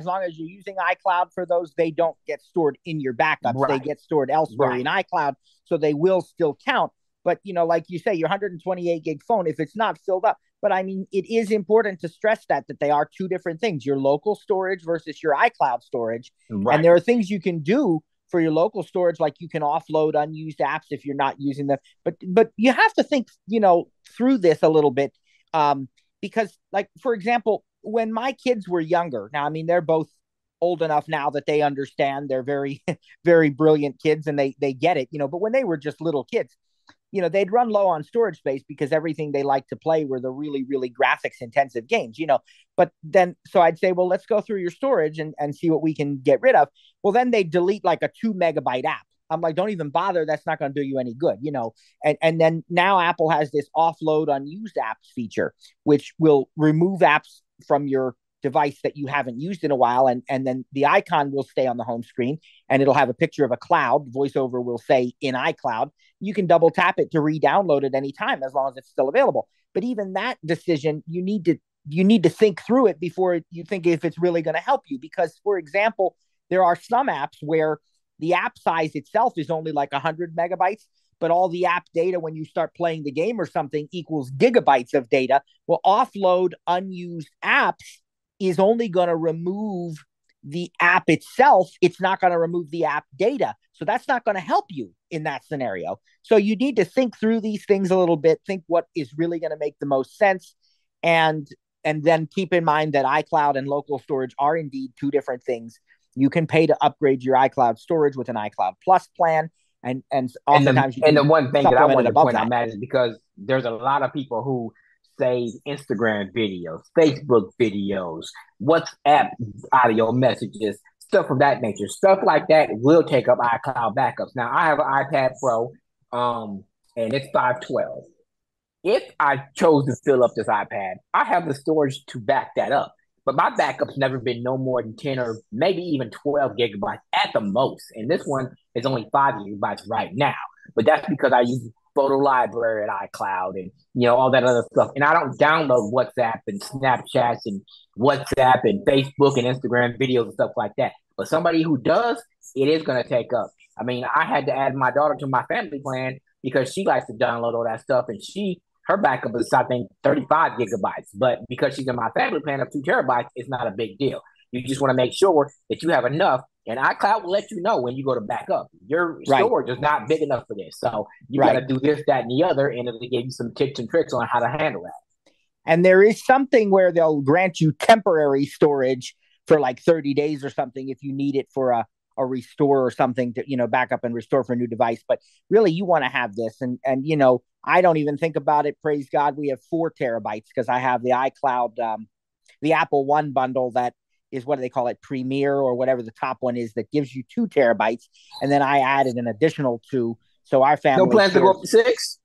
iCloud for those, they don't get stored in your backups. Right. They get stored elsewhere in iCloud, so they will still count. But like you say, your 128 gig phone, if it's not filled up. But I mean, it is important to stress that they are two different things: your local storage versus your iCloud storage. Right. And there are things you can do for your local storage, like you can offload unused apps if you're not using them. But you have to think, through this a little bit. Because, like, for example, when my kids were younger, now, I mean, they're both old enough now that they understand. They're very, very brilliant kids, and they get it, but when they were just little kids, they'd run low on storage space because everything they liked to play were the really, really graphics intensive games, But then, so I'd say, well, let's go through your storage and see what we can get rid of. Well, then they delete like a 2 megabyte app. I'm like, don't even bother. That's not going to do you any good, And then now Apple has this offload unused apps feature, which will remove apps from your device that you haven't used in a while. And then the icon will stay on the home screen, and it'll have a picture of a cloud. VoiceOver will say in iCloud. You can double tap it to re-download it anytime as long as it's still available. But even that decision, you need to you need to think through it before you think if it's really going to help you. Because, for example, there are some apps where the app size itself is only like 100 megabytes, but all the app data when you start playing the game or something equals gigabytes of data. Well, offload unused apps is only going to remove the app itself. It's not going to remove the app data. So that's not going to help you in that scenario. So you need to think through these things a little bit, think what is really going to make the most sense. And then keep in mind that iCloud and local storage are indeed two different things. You can pay to upgrade your iCloud storage with an iCloud Plus plan. And oftentimes, the one thing that I want to point out, Matt, is because there's a lot of people who save Instagram videos, Facebook videos, WhatsApp audio messages, stuff of that nature. Stuff like that will take up iCloud backups. Now, I have an iPad Pro, and it's 512. If I chose to fill up this iPad, I have the storage to back that up. But my backup's never been no more than 10 or maybe even 12 gigabytes at the most. And this one is only 5 gigabytes right now. But that's because I use Photo Library at iCloud and, all that other stuff. And I don't download WhatsApp and Snapchats and WhatsApp and Facebook and Instagram videos and stuff like that. But somebody who does, it is going to take up. I mean, I had to add my daughter to my family plan because she likes to download all that stuff. And her backup is, I think, 35 gigabytes. But because she's in my family plan of 2 terabytes, it's not a big deal. You just want to make sure that you have enough. And iCloud will let you know when you go to back up. Your storage is not big enough for this. So you got to do this, that, and the other. And it'll give you some tips and tricks on how to handle that. And there is something where they'll grant you temporary storage for like 30 days or something if you need it for a restore or something to, back up and restore for a new device. But really, you want to have this. And I don't even think about it. Praise God, we have 4 terabytes because I have the iCloud, the Apple One bundle that is, what do they call it, Premier or whatever the top one is, that gives you 2 terabytes. And then I added an additional 2. So our family. No plans to go up to 6?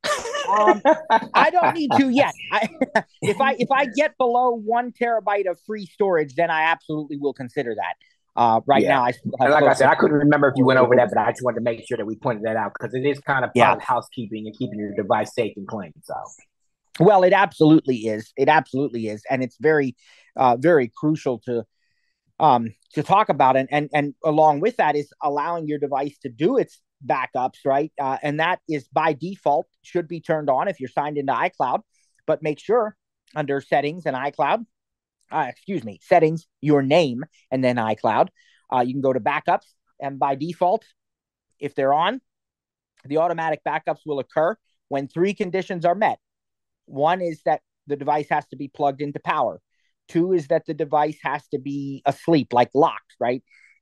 I don't need to yet. If I get below 1 terabyte of free storage, then I absolutely will consider that. Now, I still have, like I said, I couldn't remember if you went over that, but I just wanted to make sure that we pointed that out because it is kind of part of housekeeping and keeping your device safe and clean. So, well, it absolutely is. It absolutely is, and it's very, very crucial to talk about. And along with that is allowing your device to do its backups, right? And that is by default should be turned on if you're signed into iCloud. But make sure under settings and iCloud. Settings, your name, and then iCloud. You can go to backups, and by default, if they're on, the automatic backups will occur when 3 conditions are met. 1 is that the device has to be plugged into power. 2 is that the device has to be asleep, like locked, right?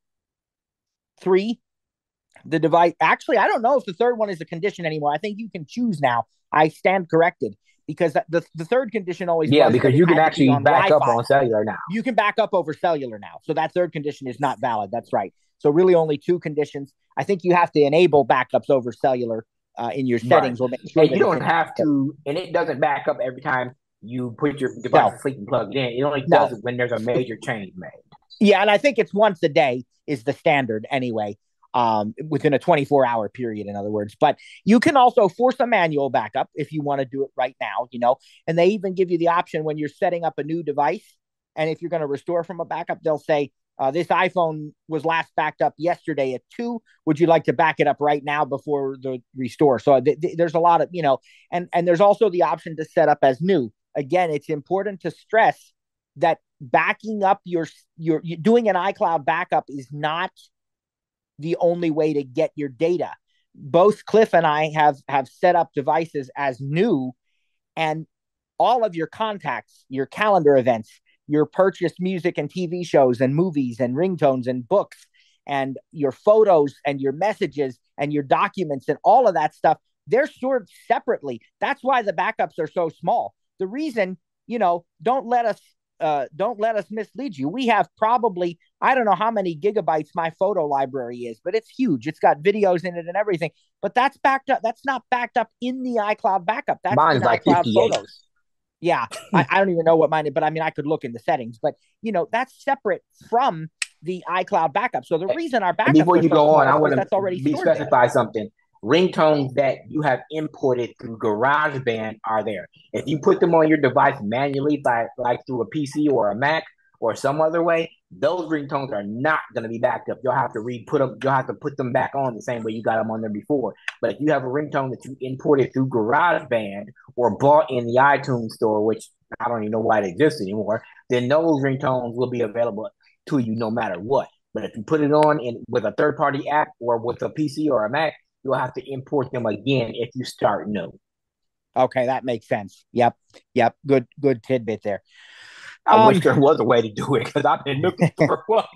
3, the device, actually, I don't know if the third one is a condition anymore. I think you can choose now. I stand corrected. Because the third condition always because you can actually back up on cellular now. You can back up over cellular now. So that third condition is not valid. That's right. So really only 2 conditions. I think you have to enable backups over cellular in your settings. Or make sure and you don't have to, and it doesn't back up every time you put your device to sleep and plug it in. It only does it when there's a major change made. Yeah, and I think it's once a day is the standard anyway. Within a 24-hour period, in other words. But you can also force a manual backup if you want to do it right now, and they even give you the option when you're setting up a new device. And if you're going to restore from a backup, they'll say, this iPhone was last backed up yesterday at 2. Would you like to back it up right now before the restore? So there's a lot of, and there's also the option to set up as new. Again, it's important to stress that backing up your doing an iCloud backup is not the only way to get your data. Both Cliff and I have set up devices as new, and all of your contacts, your calendar events, your purchased music and TV shows and movies and ringtones and books and your photos and your messages and your documents and all of that stuff, they're stored separately. That's why the backups are so small. The reason, don't let us mislead you. We have probably, I don't know how many gigabytes my photo library is, but it's huge. It's got videos in it and everything, but that's backed up. That's not backed up in the iCloud backup. That's mine's in like iCloud 58. Photos. Yeah. I don't even know what mine is, but I mean, I could look in the settings, but that's separate from the iCloud backup. So the reason our backup before you go on, I want to specify something. ringtones that you have imported through GarageBand are there. If you put them on your device manually by like through a PC or a Mac or some other way, those ringtones are not going to be backed up. You'll have to re-put them. You'll have to put them back on the same way you got them on there before. But if you have a ringtone that you imported through GarageBand or bought in the iTunes store, which I don't even know why it exists anymore, then those ringtones will be available to you no matter what. But if you put it on with a third-party app or with a PC or a Mac, you'll have to import them again if you start new. Okay, that makes sense. Yep. Good tidbit there. I wish there was a way to do it because I've been looking for one.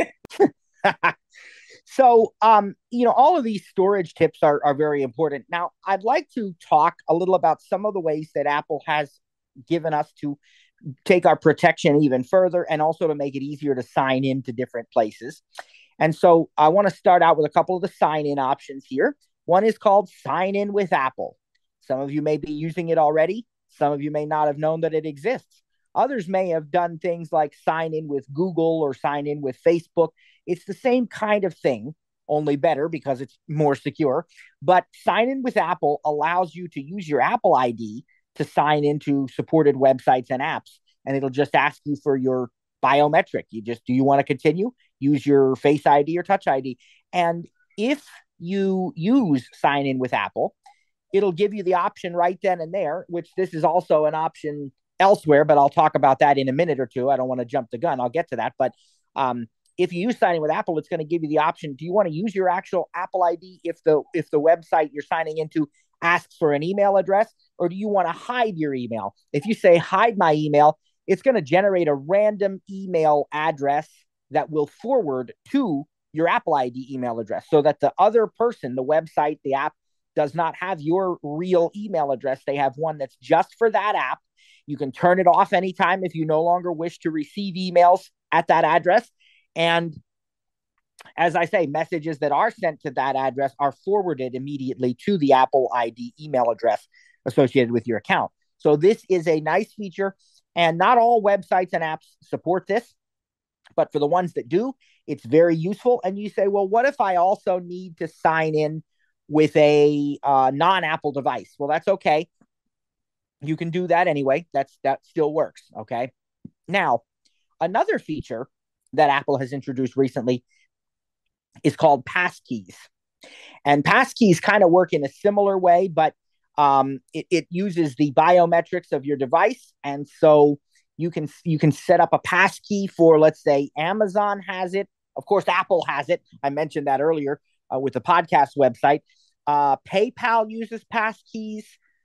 So, all of these storage tips are very important. Now, I'd like to talk a little about some of the ways that Apple has given us to take our protection even further and also to make it easier to sign in to different places. And so I want to start out with a couple of the sign-in options here. One is called Sign In with Apple. Some of you may be using it already. Some of you may not have known that it exists. Others may have done things like sign in with Google or sign in with Facebook. It's the same kind of thing, only better because it's more secure. But Sign In with Apple allows you to use your Apple ID to sign into supported websites and apps. And it'll just ask you for your biometric. Do you want to continue? Use your Face ID or Touch ID. And if you use Sign In with Apple, it'll give you the option right then and there, which this is also an option elsewhere, but I'll talk about that in a minute or two. I don't want to jump the gun. I'll get to that. But if you use Sign In with Apple, it's going to give you the option. Do you want to use your actual Apple ID if the website you're signing into asks for an email address, or do you want to hide your email? If you say hide my email, it's going to generate a random email address that will forward to your Apple ID email address so that the other person, the website, the app, does not have your real email address. They have one that's just for that app. You can turn it off anytime if you no longer wish to receive emails at that address. And as I say, messages that are sent to that address are forwarded immediately to the Apple ID email address associated with your account. So this is a nice feature, and not all websites and apps support this, but for the ones that do, it's very useful. And you say, well, what if I also need to sign in with a non-Apple device? Well, that's okay. You can do that anyway. That still works. Okay. Now, another feature that Apple has introduced recently is called passkeys. And passkeys kind of work in a similar way, but it uses the biometrics of your device. And so you can set up a passkey for, let's say, Amazon has it. Of course, Apple has it. I mentioned that earlier with the podcast website. PayPal uses passkeys.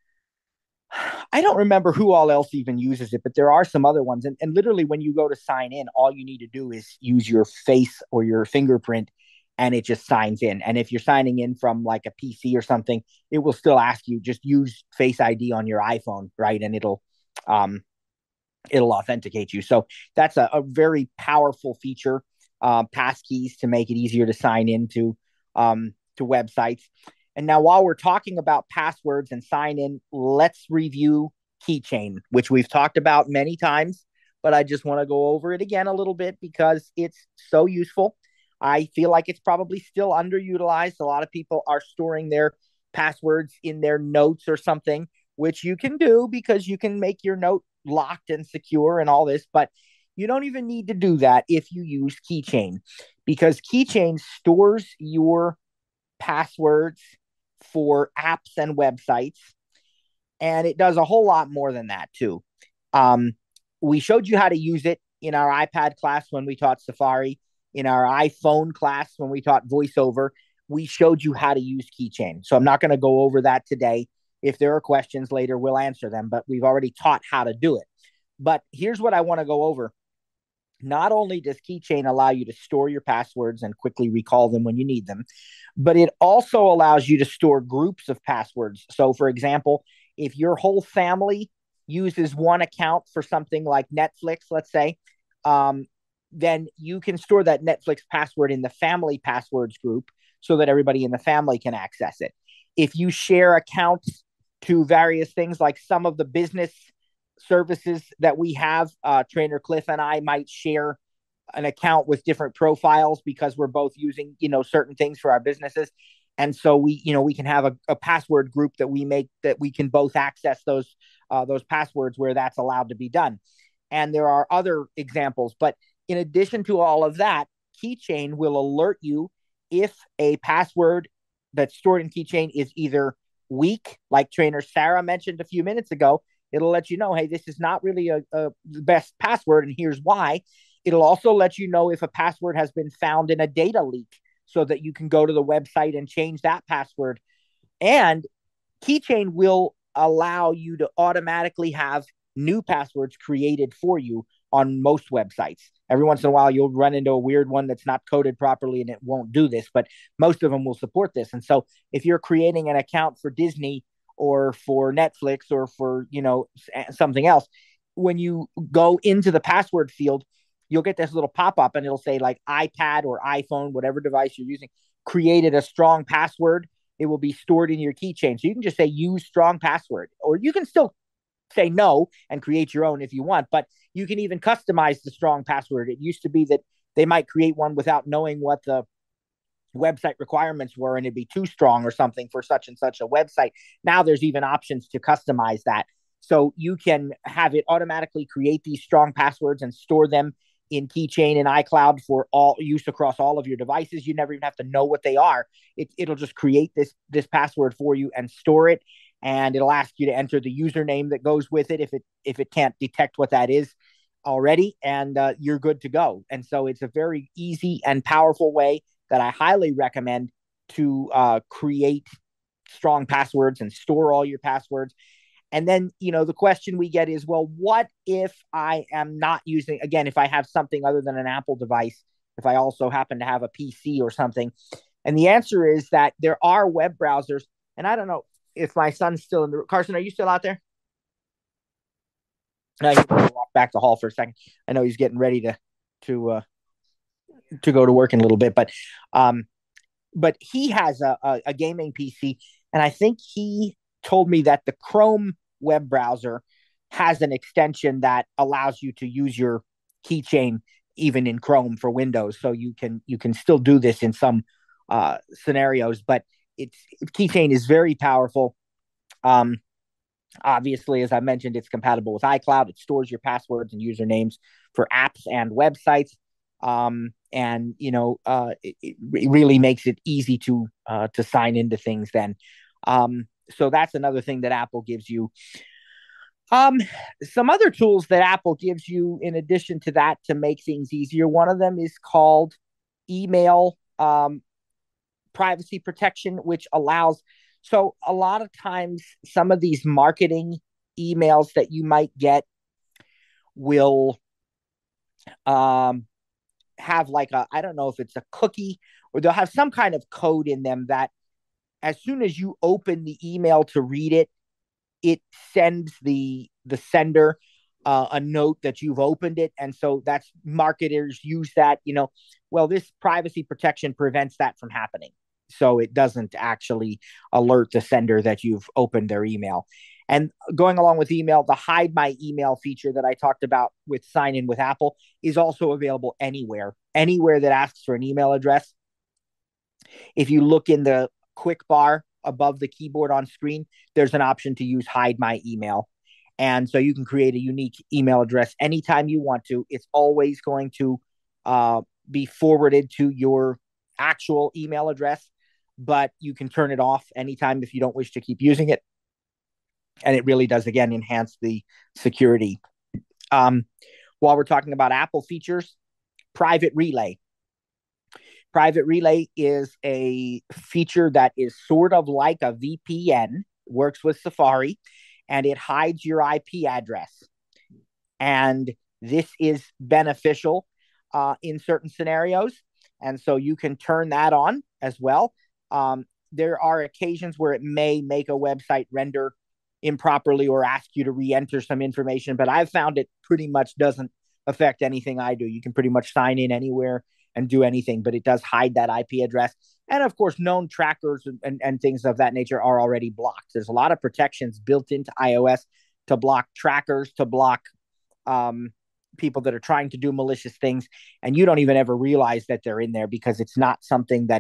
I don't remember who all else even uses it, but there are some other ones. And literally, when you go to sign in, all you need to do is use your face or your fingerprint, and it just signs in. And if you're signing in from like a PC or something, it will still ask you just use Face ID on your iPhone, right? And it'll authenticate you. So that's a very powerful feature, passkeys, to make it easier to sign into to websites. And now, while we're talking about passwords and sign in, let's review Keychain, which we've talked about many times, but I just want to go over it again a little bit because it's so useful. I feel like it's probably still underutilized. A lot of people are storing their passwords in their notes or something, which you can do because you can make your note locked and secure and all this, but you don't even need to do that if you use Keychain, because Keychain stores your passwords for apps and websites, and it does a whole lot more than that too. We showed you how to use it in our iPad class when we taught Safari, in our iPhone class when we taught VoiceOver. We showed you how to use Keychain, so I'm not going to go over that today. If there are questions later, we'll answer them, but we've already taught how to do it. But here's what I want to go over. Not only does Keychain allow you to store your passwords and quickly recall them when you need them, but it also allows you to store groups of passwords. So, for example, if your whole family uses one account for something like Netflix, let's say, then you can store that Netflix password in the family passwords group so that everybody in the family can access it. If you share accounts to various things, like some of the business services that we have, Trainer Cliff and I might share an account with different profiles because we're both using, certain things for our businesses. And so we can have a password group that we make that we can both access those passwords where that's allowed to be done. And there are other examples, but in addition to all of that, Keychain will alert you if a password that's stored in Keychain is either weak, like trainer Sarah mentioned a few minutes ago. It'll let you know, hey, this is not really the best password, and here's why. It'll also let you know if a password has been found in a data leak so that you can go to the website and change that password. And Keychain will allow you to automatically have new passwords created for you on most websites. Every once in a while, you'll run into a weird one that's not coded properly and it won't do this, but most of them will support this. And so if you're creating an account for Disney or for Netflix or for, something else, when you go into the password field, you'll get this little pop-up and it'll say like iPad or iPhone, whatever device you're using, created a strong password. It will be stored in your keychain. So you can just say use strong password, or you can still say no and create your own if you want, but you can even customize the strong password. It used to be that they might create one without knowing what the website requirements were and it'd be too strong or something for such and such a website. Now there's even options to customize that. So you can have it automatically create these strong passwords and store them in Keychain and iCloud for all use across all of your devices. You never even have to know what they are. It'll just create this password for you and store it, and it'll ask you to enter the username that goes with it if it can't detect what that is already, and you're good to go. And so it's a very easy and powerful way that I highly recommend to create strong passwords and store all your passwords. And then, the question we get is, well, what if I am not using, again, if I have something other than an Apple device, if I also happen to have a PC or something? And the answer is that there are web browsers. And I don't know if my son's still in the, Carson, are you still out there? No, you can walk back to hall for a second. I know he's getting ready to go to work in a little bit, but he has a gaming PC, and I think he told me that the Chrome web browser has an extension that allows you to use your keychain even in Chrome for Windows. So you can still do this in some scenarios, but keychain is very powerful. Obviously, as I mentioned, it's compatible with iCloud. It stores your passwords and usernames for apps and websites. And it really makes it easy to sign into things then. So that's another thing that Apple gives you. Some other tools that Apple gives you in addition to that to make things easier. One of them is called email privacy protection, which allows, so a lot of times some of these marketing emails that you might get will have like I don't know if it's a cookie, or they'll have some kind of code in them that as soon as you open the email to read it, it sends the sender a note that you've opened it. And so that's, marketers use that, well, this privacy protection prevents that from happening. So it doesn't actually alert the sender that you've opened their email. And going along with email, the hide my email feature that I talked about with sign in with Apple is also available anywhere that asks for an email address. If you look in the quick bar above the keyboard on screen, there's an option to use hide my email. And so you can create a unique email address anytime you want to. It's always going to be forwarded to your actual email address, but you can turn it off anytime if you don't wish to keep using it. And it really does, again, enhance the security. While we're talking about Apple features, Private Relay. Private Relay is a feature that is sort of like a VPN, works with Safari, and it hides your IP address. And this is beneficial in certain scenarios. And so you can turn that on as well. There are occasions where it may make a website render improperly or ask you to re-enter some information, but I've found it pretty much doesn't affect anything I do. You can pretty much sign in anywhere and do anything, but it does hide that IP address. And of course, known trackers and things of that nature are already blocked. There's a lot of protections built into iOS to block trackers, to block people that are trying to do malicious things. And you don't even ever realize that they're in there because it's not something that is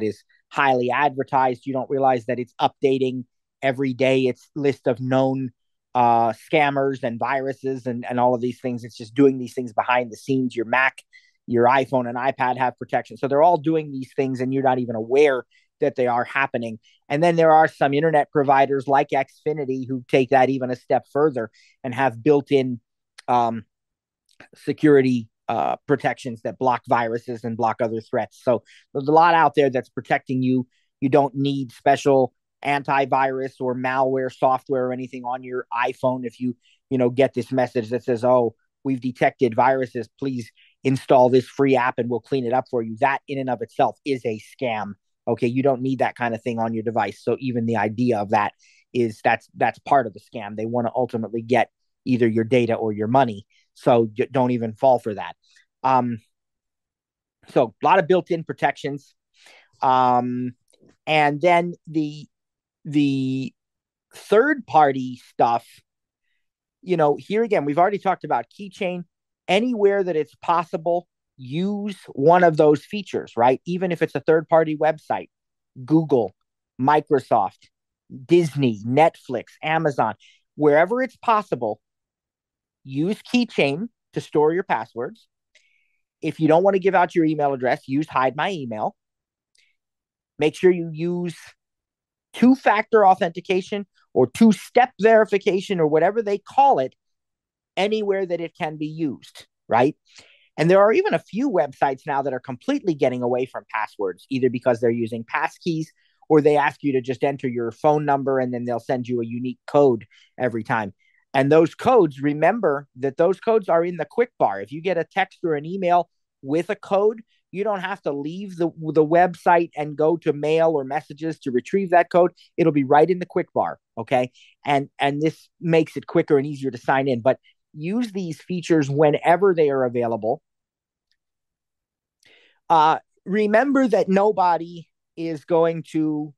highly advertised. You don't realize that it's updating every day its list of known scammers and viruses and all of these things. It's just doing these things behind the scenes. Your Mac, your iPhone, and iPad have protection. So they're all doing these things, and you're not even aware that they are happening. And then there are some internet providers like Xfinity who take that even a step further and have built-in security protections that block viruses and block other threats. So there's a lot out there that's protecting you. You don't need special antivirus or malware software or anything on your iPhone. If you get this message that says, oh, we've detected viruses, please install this free app and we'll clean it up for you. That in and of itself is a scam. Okay, you don't need that kind of thing on your device. So even the idea of that is that's part of the scam. They want to ultimately get either your data or your money. So don't even fall for that. So a lot of built-in protections. And then the third-party stuff, here again, we've already talked about Keychain. Anywhere that it's possible, use one of those features, right? Even if it's a third-party website, Google, Microsoft, Disney, Netflix, Amazon, wherever it's possible, use Keychain to store your passwords. If you don't want to give out your email address, use Hide My Email. Make sure you use two-factor authentication or two-step verification or whatever they call it anywhere that it can be used, right? And there are even a few websites now that are completely getting away from passwords, either because they're using passkeys or they ask you to just enter your phone number and then they'll send you a unique code every time. And those codes, remember that those codes are in the quick bar. If you get a text or an email with a code, you don't have to leave the website and go to mail or messages to retrieve that code. It'll be right in the quick bar, okay? And this makes it quicker and easier to sign in. But use these features whenever they are available. Remember that nobody is going to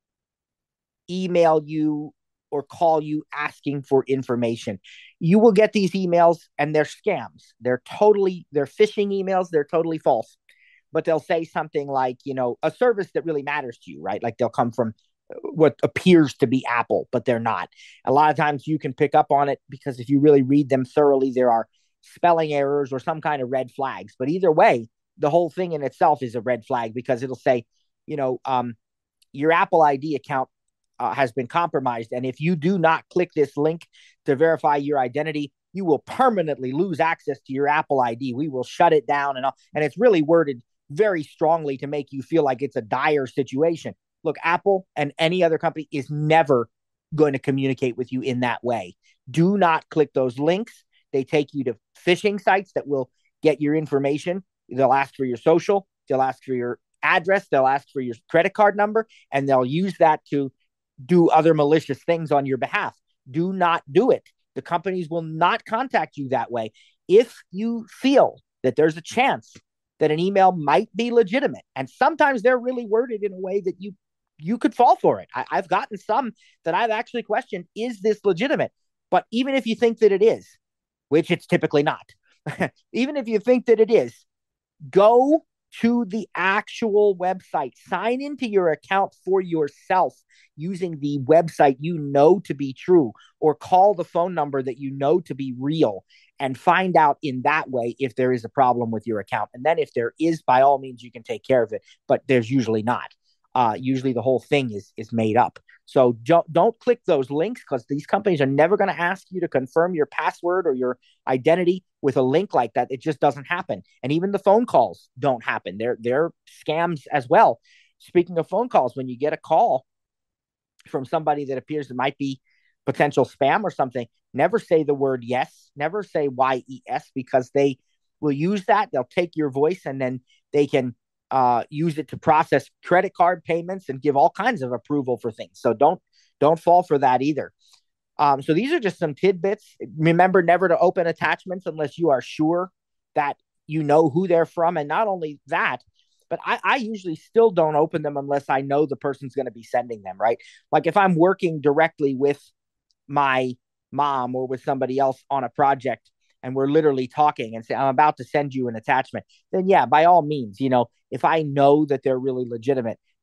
email you or call you asking for information. You will get these emails and they're scams. They're phishing emails. They're totally false. But they'll say something like, a service that really matters to you, right? Like they'll come from what appears to be Apple, but they're not. A lot of times you can pick up on it because if you really read them thoroughly, there are spelling errors or some kind of red flags. But either way, the whole thing in itself is a red flag because it'll say, your Apple ID account has been compromised. And if you do not click this link to verify your identity, you will permanently lose access to your Apple ID. We will shut it down and all. And it's really worded very strongly to make you feel like it's a dire situation. Look, Apple and any other company is never going to communicate with you in that way. Do not click those links. They take you to phishing sites that will get your information. They'll ask for your social. They'll ask for your address. They'll ask for your credit card number, and they'll use that to do other malicious things on your behalf. Do not do it. The companies will not contact you that way. If you feel that there's a chance that an email might be legitimate, and sometimes they're really worded in a way that you could fall for it. I've gotten some that I've actually questioned, is this legitimate? But even if you think that it is, which it's typically not, even if you think that it is, go to the actual website, sign into your account for yourself using the website you know to be true, or call the phone number that you know to be real and find out in that way if there is a problem with your account. And then if there is, by all means, you can take care of it, but there's usually not. Usually the whole thing is made up. So don't click those links because these companies are never going to ask you to confirm your password or your identity with a link like that. It just doesn't happen. And even the phone calls don't happen. They're scams as well. Speaking of phone calls, when you get a call from somebody that appears to might be potential spam or something, never say the word yes. Never say YES because they will use that. They'll take your voice and then they can use it to process credit card payments and give all kinds of approval for things. So don't fall for that either. So these are just some tidbits. Remember never to open attachments unless you are sure that you know who they're from. And not only that, but I usually still don't open them unless I know the person's going to be sending them, right? Like if I'm working directly with my mom or with somebody else on a project and we're literally talking and say, I'm about to send you an attachment, then yeah, by all means, if I know that they're really legitimate,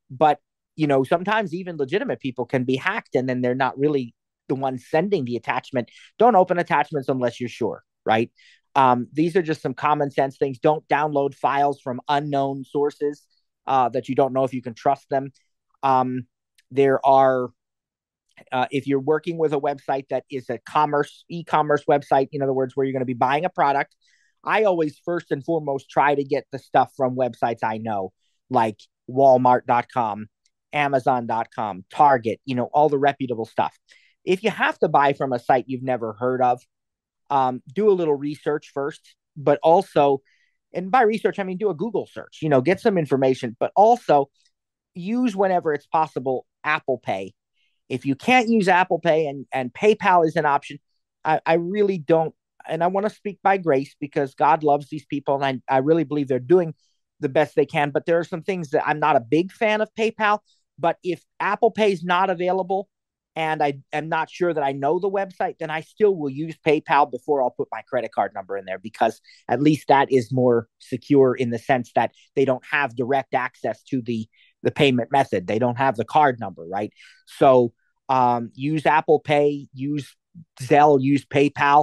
But, sometimes even legitimate people can be hacked, and then they're not really the ones sending the attachment. Don't open attachments unless you're sure, right? These are just some common sense things. Don't download files from unknown sources that you don't know if you can trust them. There are, if you're working with a website that is a e-commerce website, in other words, where you're going to be buying a product, I always first and foremost try to get the stuff from websites I know, like Walmart.com, Amazon.com, Target, all the reputable stuff. If you have to buy from a site you've never heard of, do a little research first, but also, and by research, I mean, do a Google search, get some information, but also use, whenever it's possible, Apple Pay. If you can't use Apple Pay and PayPal is an option, I really don't, and I want to speak by grace because God loves these people, and I really believe they're doing the best they can, but there are some things that I'm not a big fan of PayPal. But if Apple Pay is not available and I am not sure that I know the website, then I still will use PayPal before I'll put my credit card number in there, because at least that is more secure in the sense that they don't have direct access to the payment method. They don't have the card number, right? So use Apple Pay, use Zelle, use PayPal,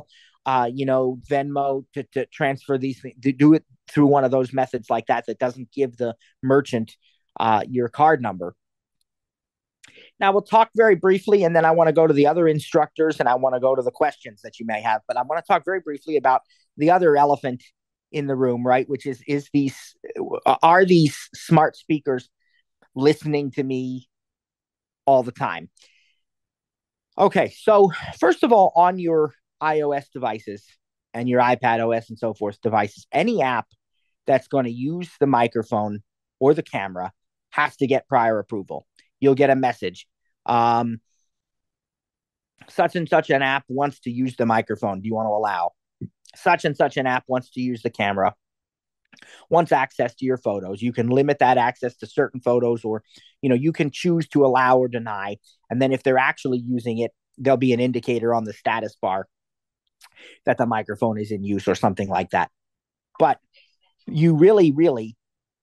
Venmo to transfer these things, to do it through one of those methods like that doesn't give the merchant your card number. Now, we'll talk very briefly, and then I want to go to the other instructors, and I want to go to the questions that you may have. But I want to talk very briefly about the other elephant in the room, right? Which is are these smart speakers listening to me all the time? Okay, so first of all, on your iOS devices and your iPad OS and so forth devices, any app that's going to use the microphone or the camera has to get prior approval. You'll get a message. Such and such an app wants to use the microphone. Do you want to allow? Such and such an app wants to use the camera, wants access to your photos. You can limit that access to certain photos, or, you can choose to allow or deny. And then if they're actually using it, there'll be an indicator on the status bar that the microphone is in use or something like that. But you really, really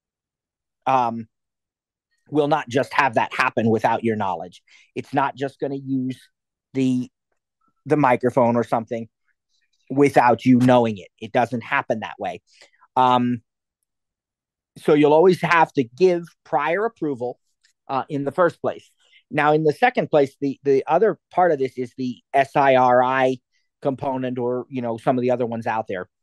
will not just have that happen without your knowledge. It's not just going to use the microphone or something without you knowing it. It doesn't happen that way. So you'll always have to give prior approval in the first place. Now, in the second place, the other part of this is the SIRI component, or, some of the other ones out there.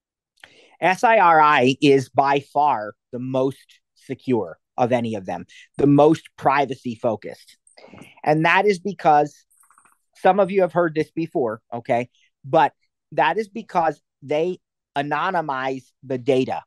SIRI is by far the most secure of any of them, the most privacy focused. And that is because some of you have heard this before, okay? But that is because they anonymize the data.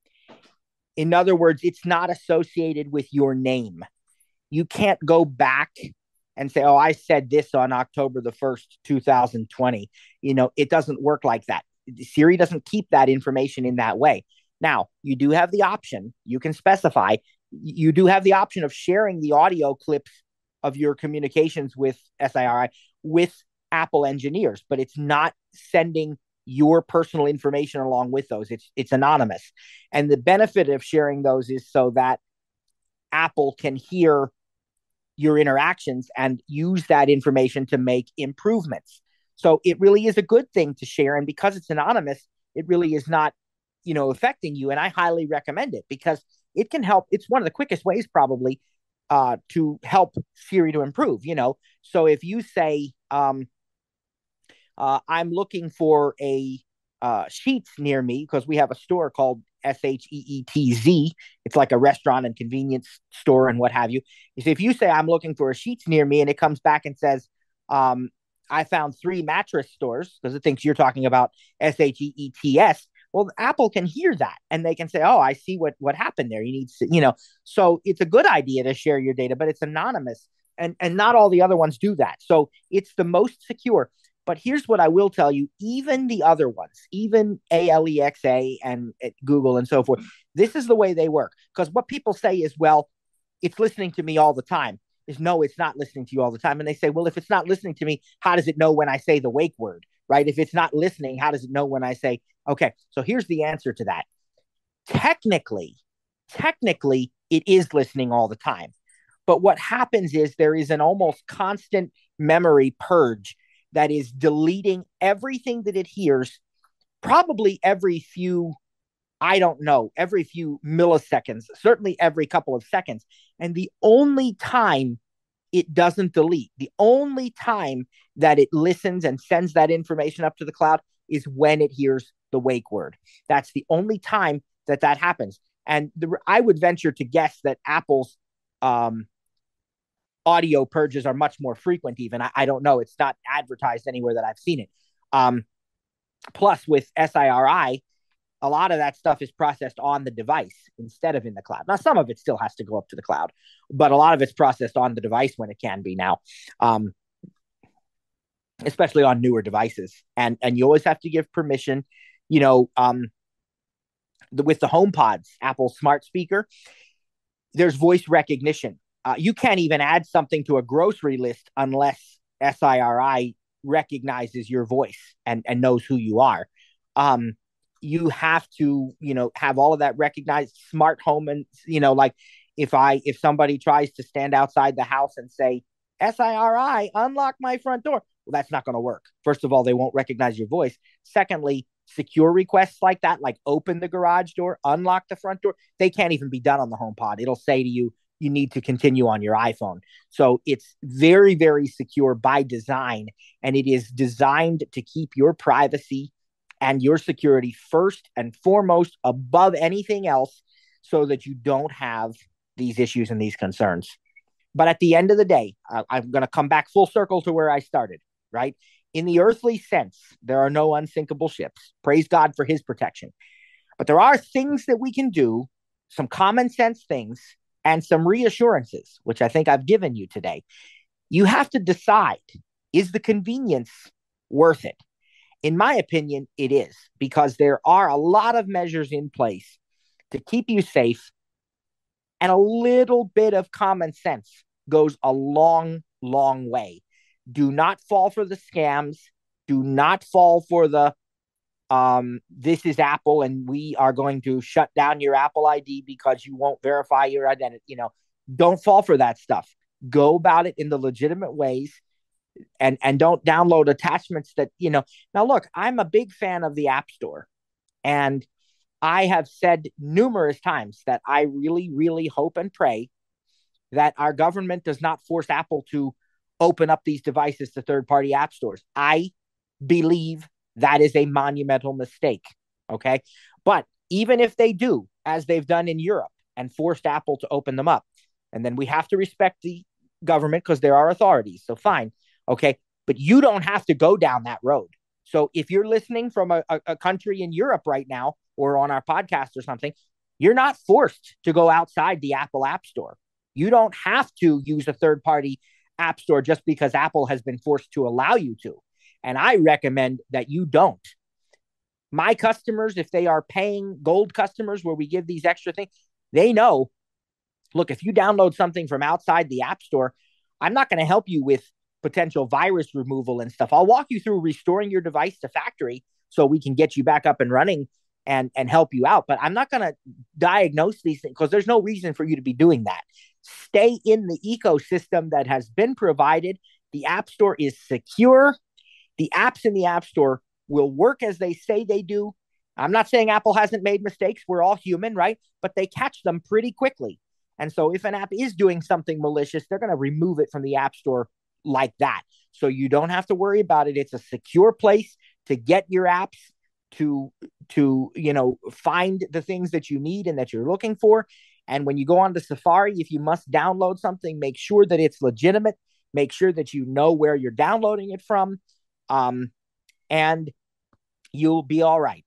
In other words, it's not associated with your name. You can't go back and say, oh, I said this on October the 1st, 2020. It doesn't work like that. Siri doesn't keep that information in that way. Now, you do have the option, you can specify, you do have the option of sharing the audio clips of your communications with SIRI with Apple engineers, but it's not sending your personal information along with those. It's anonymous. And the benefit of sharing those is so that Apple can hear your interactions and use that information to make improvements. So it really is a good thing to share. And because it's anonymous, it really is not, affecting you. And I highly recommend it because it can help. It's one of the quickest ways probably to help Siri to improve, So if you say, I'm looking for a Sheetz near me, because we have a store called SHEETZ. It's like a restaurant and convenience store and what have you. So if you say, I'm looking for a Sheetz near me, and it comes back and says, I found 3 mattress stores, because it thinks you're talking about SHEETS. Well, Apple can hear that, and they can say, oh, I see what happened there. You need to, so it's a good idea to share your data, but it's anonymous, and not all the other ones do that. So it's the most secure. But here's what I will tell you, even the other ones, even Alexa and Google and so forth, this is the way they work. Because what people say is, well, it's listening to me all the time. No, it's not listening to you all the time. And they say, well, if it's not listening to me, how does it know when I say the wake word, right? If it's not listening, how does it know when I say, okay, so here's the answer to that. Technically, it is listening all the time. But what happens is there is an almost constant memory purge that is deleting everything that it hears, probably every few, I don't know, every few milliseconds, certainly every couple of seconds. And the only time it doesn't delete, the only time that it listens and sends that information up to the cloud is when it hears the wake word. That's the only time that that happens. And I would venture to guess that Apple's audio purges are much more frequent. Even I don't know; it's not advertised anywhere that I've seen it. Plus, with SIRI, a lot of that stuff is processed on the device instead of in the cloud. Now, some of it still has to go up to the cloud, but a lot of it's processed on the device when it can be now, especially on newer devices. And you always have to give permission. You know, with the HomePods, Apple smart speaker, there's voice recognition. You can't even add something to a grocery list unless SIRI recognizes your voice and knows who you are. You have to, have all of that recognized. Smart home, and like if somebody tries to stand outside the house and say SIRI unlock my front door, well, that's not going to work. First of all, they won't recognize your voice. Secondly, secure requests like that, like open the garage door, unlock the front door, they can't even be done on the HomePod. It'll say to you, you need to continue on your iPhone. So it's very, very secure by design, and it is designed to keep your privacy and your security first and foremost above anything else, so that you don't have these issues and these concerns. But at the end of the day, I'm going to come back full circle to where I started, right? In the earthly sense, there are no unsinkable ships. Praise God for his protection. But there are things that we can do, some common sense things, and some reassurances, which I think I've given you today. You have to decide, is the convenience worth it? In my opinion, it is, because there are a lot of measures in place to keep you safe, and a little bit of common sense goes a long, long way. Do not fall for the scams. Do not fall for the this is Apple and we are going to shut down your Apple ID because you won't verify your identity. Don't fall for that stuff. Go about it in the legitimate ways, and don't download attachments that, Now, look, I'm a big fan of the App Store, and I have said numerous times that I really, really hope and pray that our government does not force Apple to open up these devices to third-party app stores. I believe that is a monumental mistake, okay? But even if they do, as they've done in Europe, and forced Apple to open them up, and then we have to respect the government because there are authorities, so fine, okay? But you don't have to go down that road. So if you're listening from a country in Europe right now, or on our podcast or something, you're not forced to go outside the Apple App Store. You don't have to use a third-party app store just because Apple has been forced to allow you to. And I recommend that you don't. My customers, if they are paying gold customers where we give these extra things, they know, look, if you download something from outside the App Store, I'm not going to help you with potential virus removal and stuff. I'll walk you through restoring your device to factory so we can get you back up and running and help you out. But I'm not going to diagnose these things, because there's no reason for you to be doing that. Stay in the ecosystem that has been provided. The App Store is secure. The apps in the App Store will work as they say they do. I'm not saying Apple hasn't made mistakes. We're all human, right? But they catch them pretty quickly. And so if an app is doing something malicious, they're going to remove it from the App Store like that. So you don't have to worry about it. It's a secure place to get your apps, to find the things that you need and that you're looking for. And when you go on to Safari, if you must download something, make sure that it's legitimate. Make sure that you know where you're downloading it from. And you'll be all right.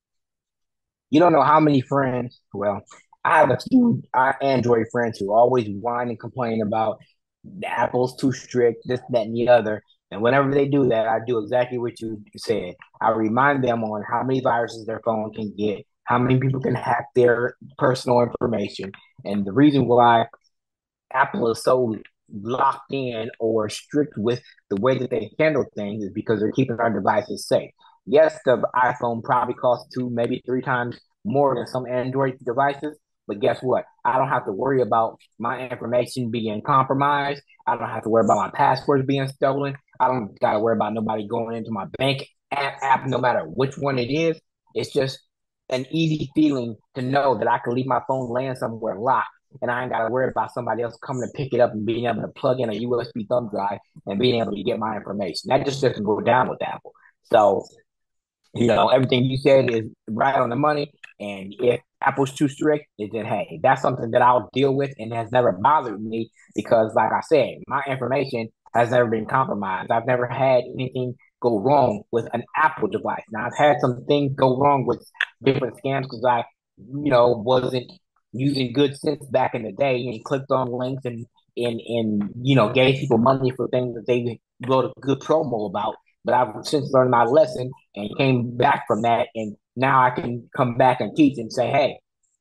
You don't know how many friends, well, I have a few Android friends who always whine and complain about the Apple's too strict, this, that, and the other. And whenever they do that, I do exactly what you said. I remind them on how many viruses their phone can get, how many people can hack their personal information. And the reason why Apple is so locked in or strict with the way that they handle things is because they're keeping our devices safe. Yes, the iPhone probably costs 2, maybe 3 times more than some Android devices, But guess what? I don't have to worry about my information being compromised. I don't have to worry about my passwords being stolen. I don't got to worry about nobody going into my bank app, no matter which one it is. It's just an easy feeling to know that I can leave my phone laying somewhere locked, and I ain't got to worry about somebody else coming to pick it up and being able to plug in a USB thumb drive and being able to get my information. That just doesn't go down with Apple. So, everything you said is right on the money. And if Apple's too strict, then hey, that's something that I'll deal with and has never bothered me because, like I said, my information has never been compromised. I've never had anything go wrong with an Apple device. Now, I've had some things go wrong with different scams because I, wasn't using good sense back in the day and clicked on links and gave people money for things that they wrote a good promo about. But I've since learned my lesson and came back from that, and now I can come back and teach and say, hey,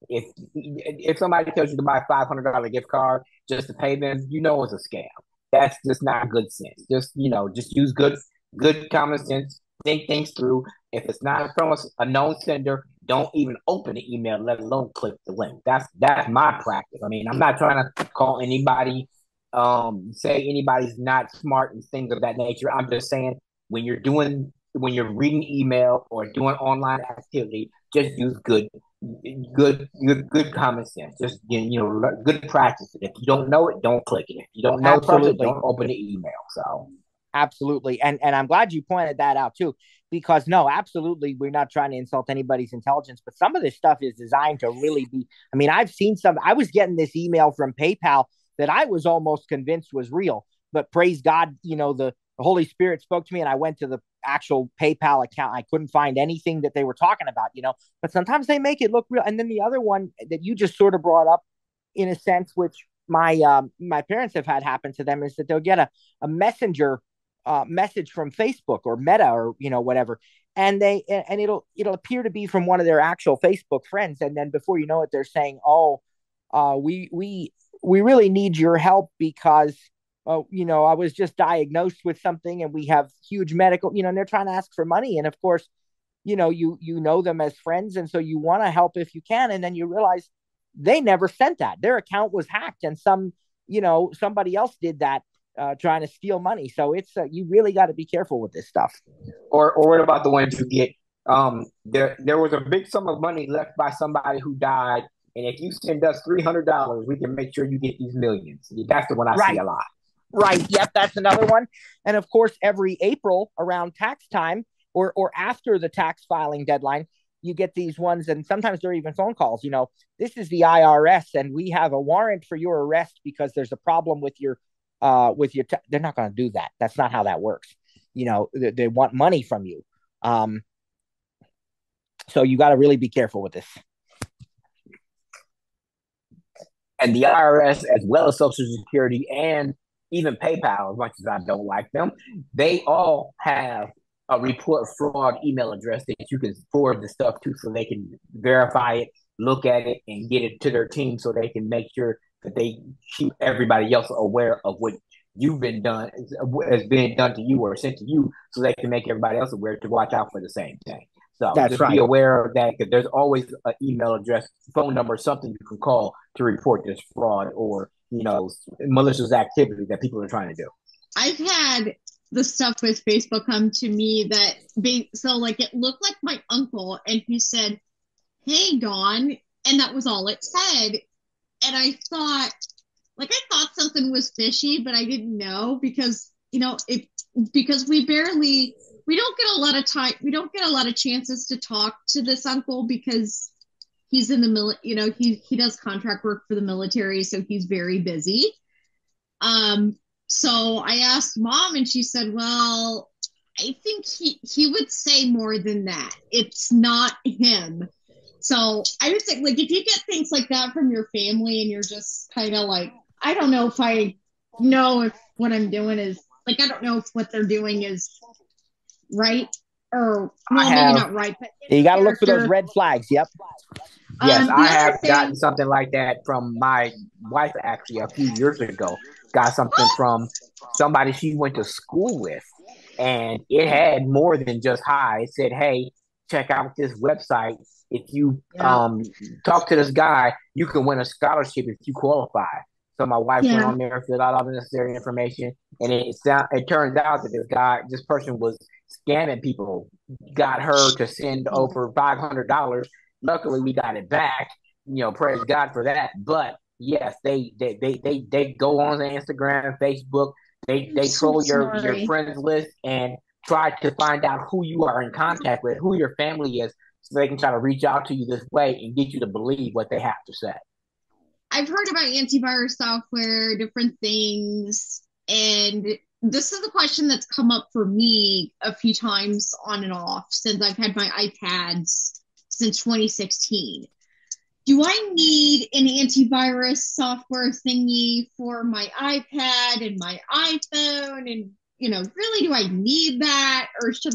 if somebody tells you to buy a $500 gift card just to pay them, it's a scam. That's just not good sense. Just use good common sense. Think things through. If it's not from a known sender, don't even open the email, let alone click the link. That's my practice. I mean, I'm not trying to call anybody, say anybody's not smart and things of that nature. I'm just saying when you're reading email or doing online activity, just use good common sense. Just good practice. If you don't know it, don't click it. If you don't know it, don't open the email. So absolutely, and I'm glad you pointed that out too, because no, absolutely, we're not trying to insult anybody's intelligence, but some of this stuff is designed to really be. I mean, I've seen some. I was getting this email from PayPal that I was almost convinced was real, but praise God, the Holy Spirit spoke to me and I went to the actual PayPal account. I couldn't find anything that they were talking about, but sometimes they make it look real. And then the other one that you just sort of brought up in a sense, which my parents have had happen to them, is that they'll get a messenger message from Facebook or Meta or, whatever. And it'll appear to be from one of their actual Facebook friends. And then before you know it, they're saying, oh, we really need your help because I was just diagnosed with something and we have huge medical, and they're trying to ask for money. And of course, you know them as friends. And so you want to help if you can. And then you realize they never sent that. Their account was hacked and somebody else did that, trying to steal money. So it's, you really got to be careful with this stuff. Or what about the ones you get? There was a big sum of money left by somebody who died. And if you send us $300, we can make sure you get these millions. That's the one I see a lot. Right. Yep. That's another one. And of course, every April around tax time or after the tax filing deadline, you get these ones. And sometimes they're even phone calls. This is the IRS and we have a warrant for your arrest because there's a problem with your they're not going to do that. That's not how that works. They want money from you. So you got to really be careful with this. And the IRS, as well as Social Security and even PayPal, as much as I don't like them, they all have a report fraud email address that you can forward the stuff to so they can verify it, look at it, and get it to their team so they can make sure that they keep everybody else aware of what you've been done, has been done to you or sent to you, so they can make everybody else aware to watch out for the same thing. So just be aware of that because there's always an email address, phone number, something you can call to report this fraud or malicious activity that people are trying to do. I've had the stuff with Facebook come to me that it looked like my uncle and he said, "Hey, Dawn," and that was all it said. And I thought something was fishy, but I didn't know because because we don't get a lot of time. We don't get a lot of chances to talk to this uncle because he's in the he does contract work for the military, so he's very busy. So I asked Mom and she said, well, I think he would say more than that. It's not him. So I would say, if you get things like that from your family and you're just kind of I don't know if I know if what I'm doing is, I don't know if what they're doing is right or, maybe not right. But you got to look for those red flags. Yep. Yes, I have gotten something like that from my wife actually a few years ago. Got something from somebody she went to school with, and it had more than just hi. It said, "Hey, check out this website. If you Yeah. talk to this guy, you can win a scholarship if you qualify. So my wife went Yeah. on there, filled out all the necessary information, and it turns out that this person was scamming people, got her to send over $500. Luckily, we got it back. Praise God for that. But yes, they go on to Instagram, Facebook. They So troll your sorry. friends list and try to find out who you are in contact with, who your family is, so they can try to reach out to you this way and get you to believe what they have to say. I've heard about antivirus software, different things, and this is the question that's come up for me a few times on and off since I've had my iPads since 2016. Do I need an antivirus software thingy for my iPad and my iPhone? And, really, do I need that?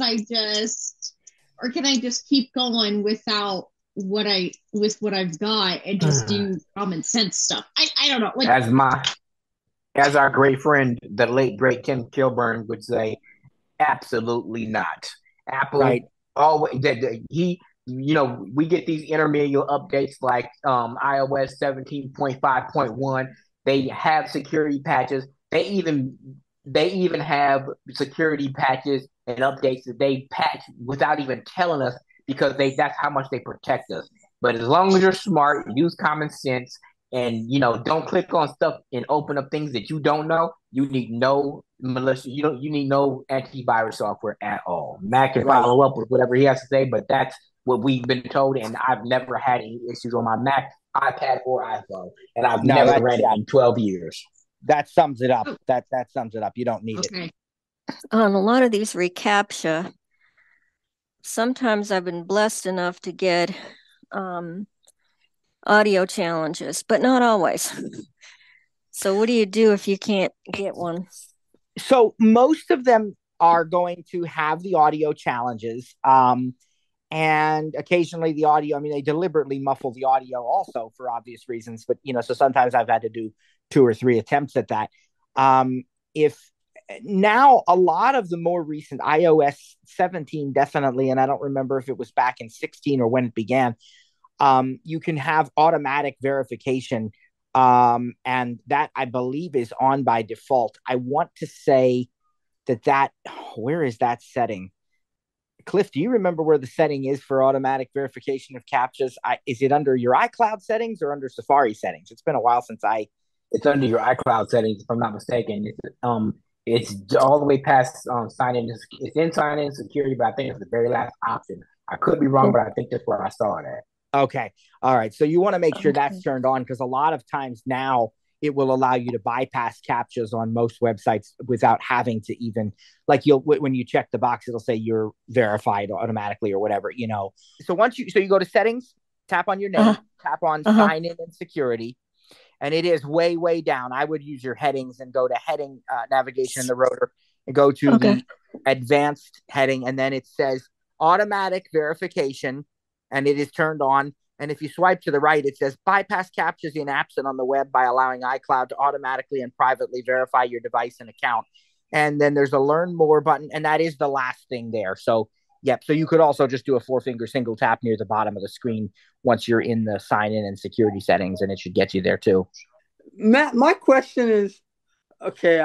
Or can I just keep going without what I've got and just do common sense stuff? I don't know. Like, As our great friend, the late great Tim Kilburn would say, absolutely not. Apple Right. always we get these intermediate updates like iOS 17.5.1. They have security patches. They even have security patches and updates that they patch without even telling us because that's how much they protect us. But as long as you're smart, use common sense, and don't click on stuff and open up things that you don't know, you need no malicious. You need no antivirus software at all. Matt can Right. follow up with whatever he has to say, but that's what we've been told, and I've never had any issues on my Mac, iPad, or iPhone, and I've No, never read it in 12 years. that sums it up. That sums it up. You don't need it. okay. On a lot of these reCAPTCHA, sometimes I've been blessed enough to get audio challenges, but not always. So what do you do if you can't get one? So most of them are going to have the audio challenges. And occasionally the audio, I mean, they deliberately muffle the audio also for obvious reasons, but so sometimes I've had to do 2 or 3 attempts at that. If now a lot of the more recent iOS 17 definitely, and I don't remember if it was back in 16 or when it began, you can have automatic verification, and that I believe is on by default. I want to say that where is that setting? Cliff, do you remember where the setting is for automatic verification of CAPTCHAs? Is it under your iCloud settings or under Safari settings? It's been a while since It's under your iCloud settings, if I'm not mistaken. It's all the way past sign in. It's in sign in security, but I think it's the very last option. I could be wrong, but I think that's where I saw it at. Okay. All right. So you want to make sure that's turned on, because a lot of times now it will allow you to bypass CAPTCHAs on most websites without having to even, like, when you check the box, it'll say you're verified automatically or whatever. So you go to settings, tap on your name, tap on sign in and security, and it is way, way down. I would use your headings and go to heading navigation in the rotor and go to the advanced heading, and then it says automatic verification, and it is turned on. And if you swipe to the right, it says bypass CAPTCHAs in apps and on the web by allowing iCloud to automatically and privately verify your device and account. And then there's a learn more button, and that is the last thing there. So, yep. So you could also just do a 4-finger single tap near the bottom of the screen once you're in the sign in and security settings, and it should get you there too. Matt, my question is, okay,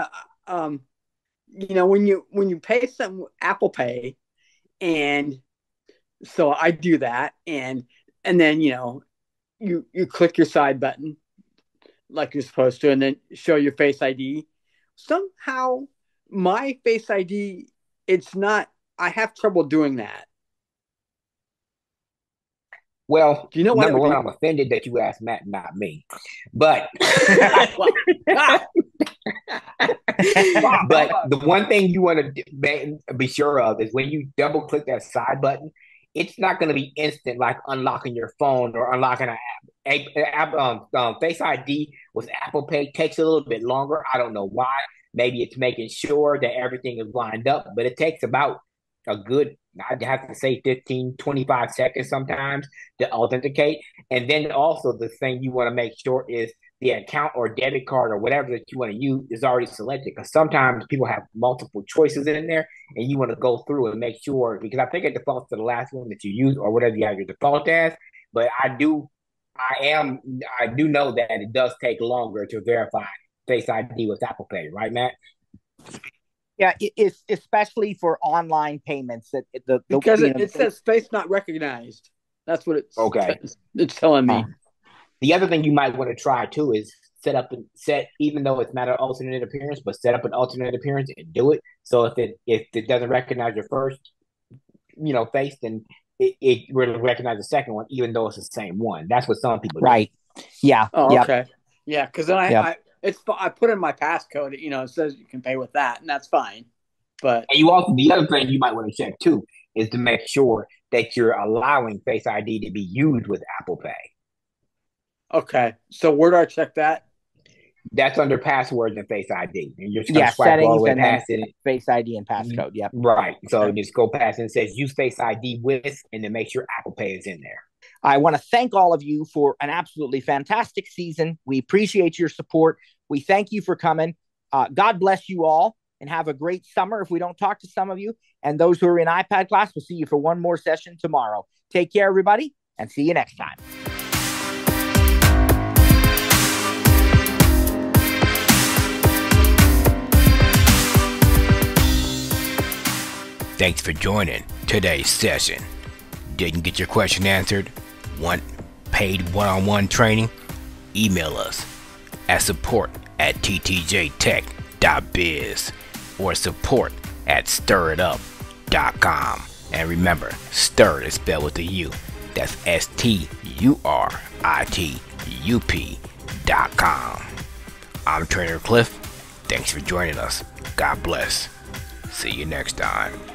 when you pay some Apple Pay, and so I do that, and then you click your side button like you're supposed to, and then show your Face ID. Somehow my Face ID, it's not. I have trouble doing that. Well, do you know what number one, I'm offended that you asked Matt, not me. But but the one thing you want to be sure of is when you double click that side button, it's not going to be instant like unlocking your phone or unlocking an app. Face ID with Apple Pay takes a little bit longer. I don't know why. Maybe it's making sure that everything is lined up, but it takes about a good, I'd have to say 15, 25 seconds sometimes to authenticate. And then also the thing you want to make sure is the account or debit card or whatever that you want to use is already selected. Because sometimes people have multiple choices in there, and you want to go through and make sure, because I think it defaults to the last one that you use or whatever you have your default as. But I do know that it does take longer to verify Face ID with Apple Pay, right, Matt? Yeah, it's especially for online payments that because it says face not recognized. That's what it's telling me. The other thing you might want to try too is set, even though it's not an alternate appearance, but set up an alternate appearance and do it. So if it doesn't recognize your first, face, then it will recognize the second one, even though it's the same one. That's what some people do. Right. Yeah. Oh, okay. Yeah, because then I put in my passcode. It says you can pay with that, and that's fine. But the other thing you might want to check too is to make sure that you're allowing Face ID to be used with Apple Pay. Okay, so where do I check that? That's under passwords and Face ID. And you're just going to swipe all settings the way and past then it. Face ID and passcode. Yep. Right. So just go past it. It says use Face ID with, and then make sure Apple Pay is in there. I want to thank all of you for an absolutely fantastic season. We appreciate your support. We thank you for coming. God bless you all, and have a great summer if we don't talk to some of you. And those who are in iPad class, we'll see you for one more session tomorrow. Take care, everybody, and see you next time. Thanks for joining today's session. Didn't get your question answered? Want paid one-on-one training? Email us at support@ttjtech.biz or support@stiritup.com. And remember, stir is spelled with a U. That's STURITUP.com. I'm Trainer Cliff. Thanks for joining us. God bless. See you next time.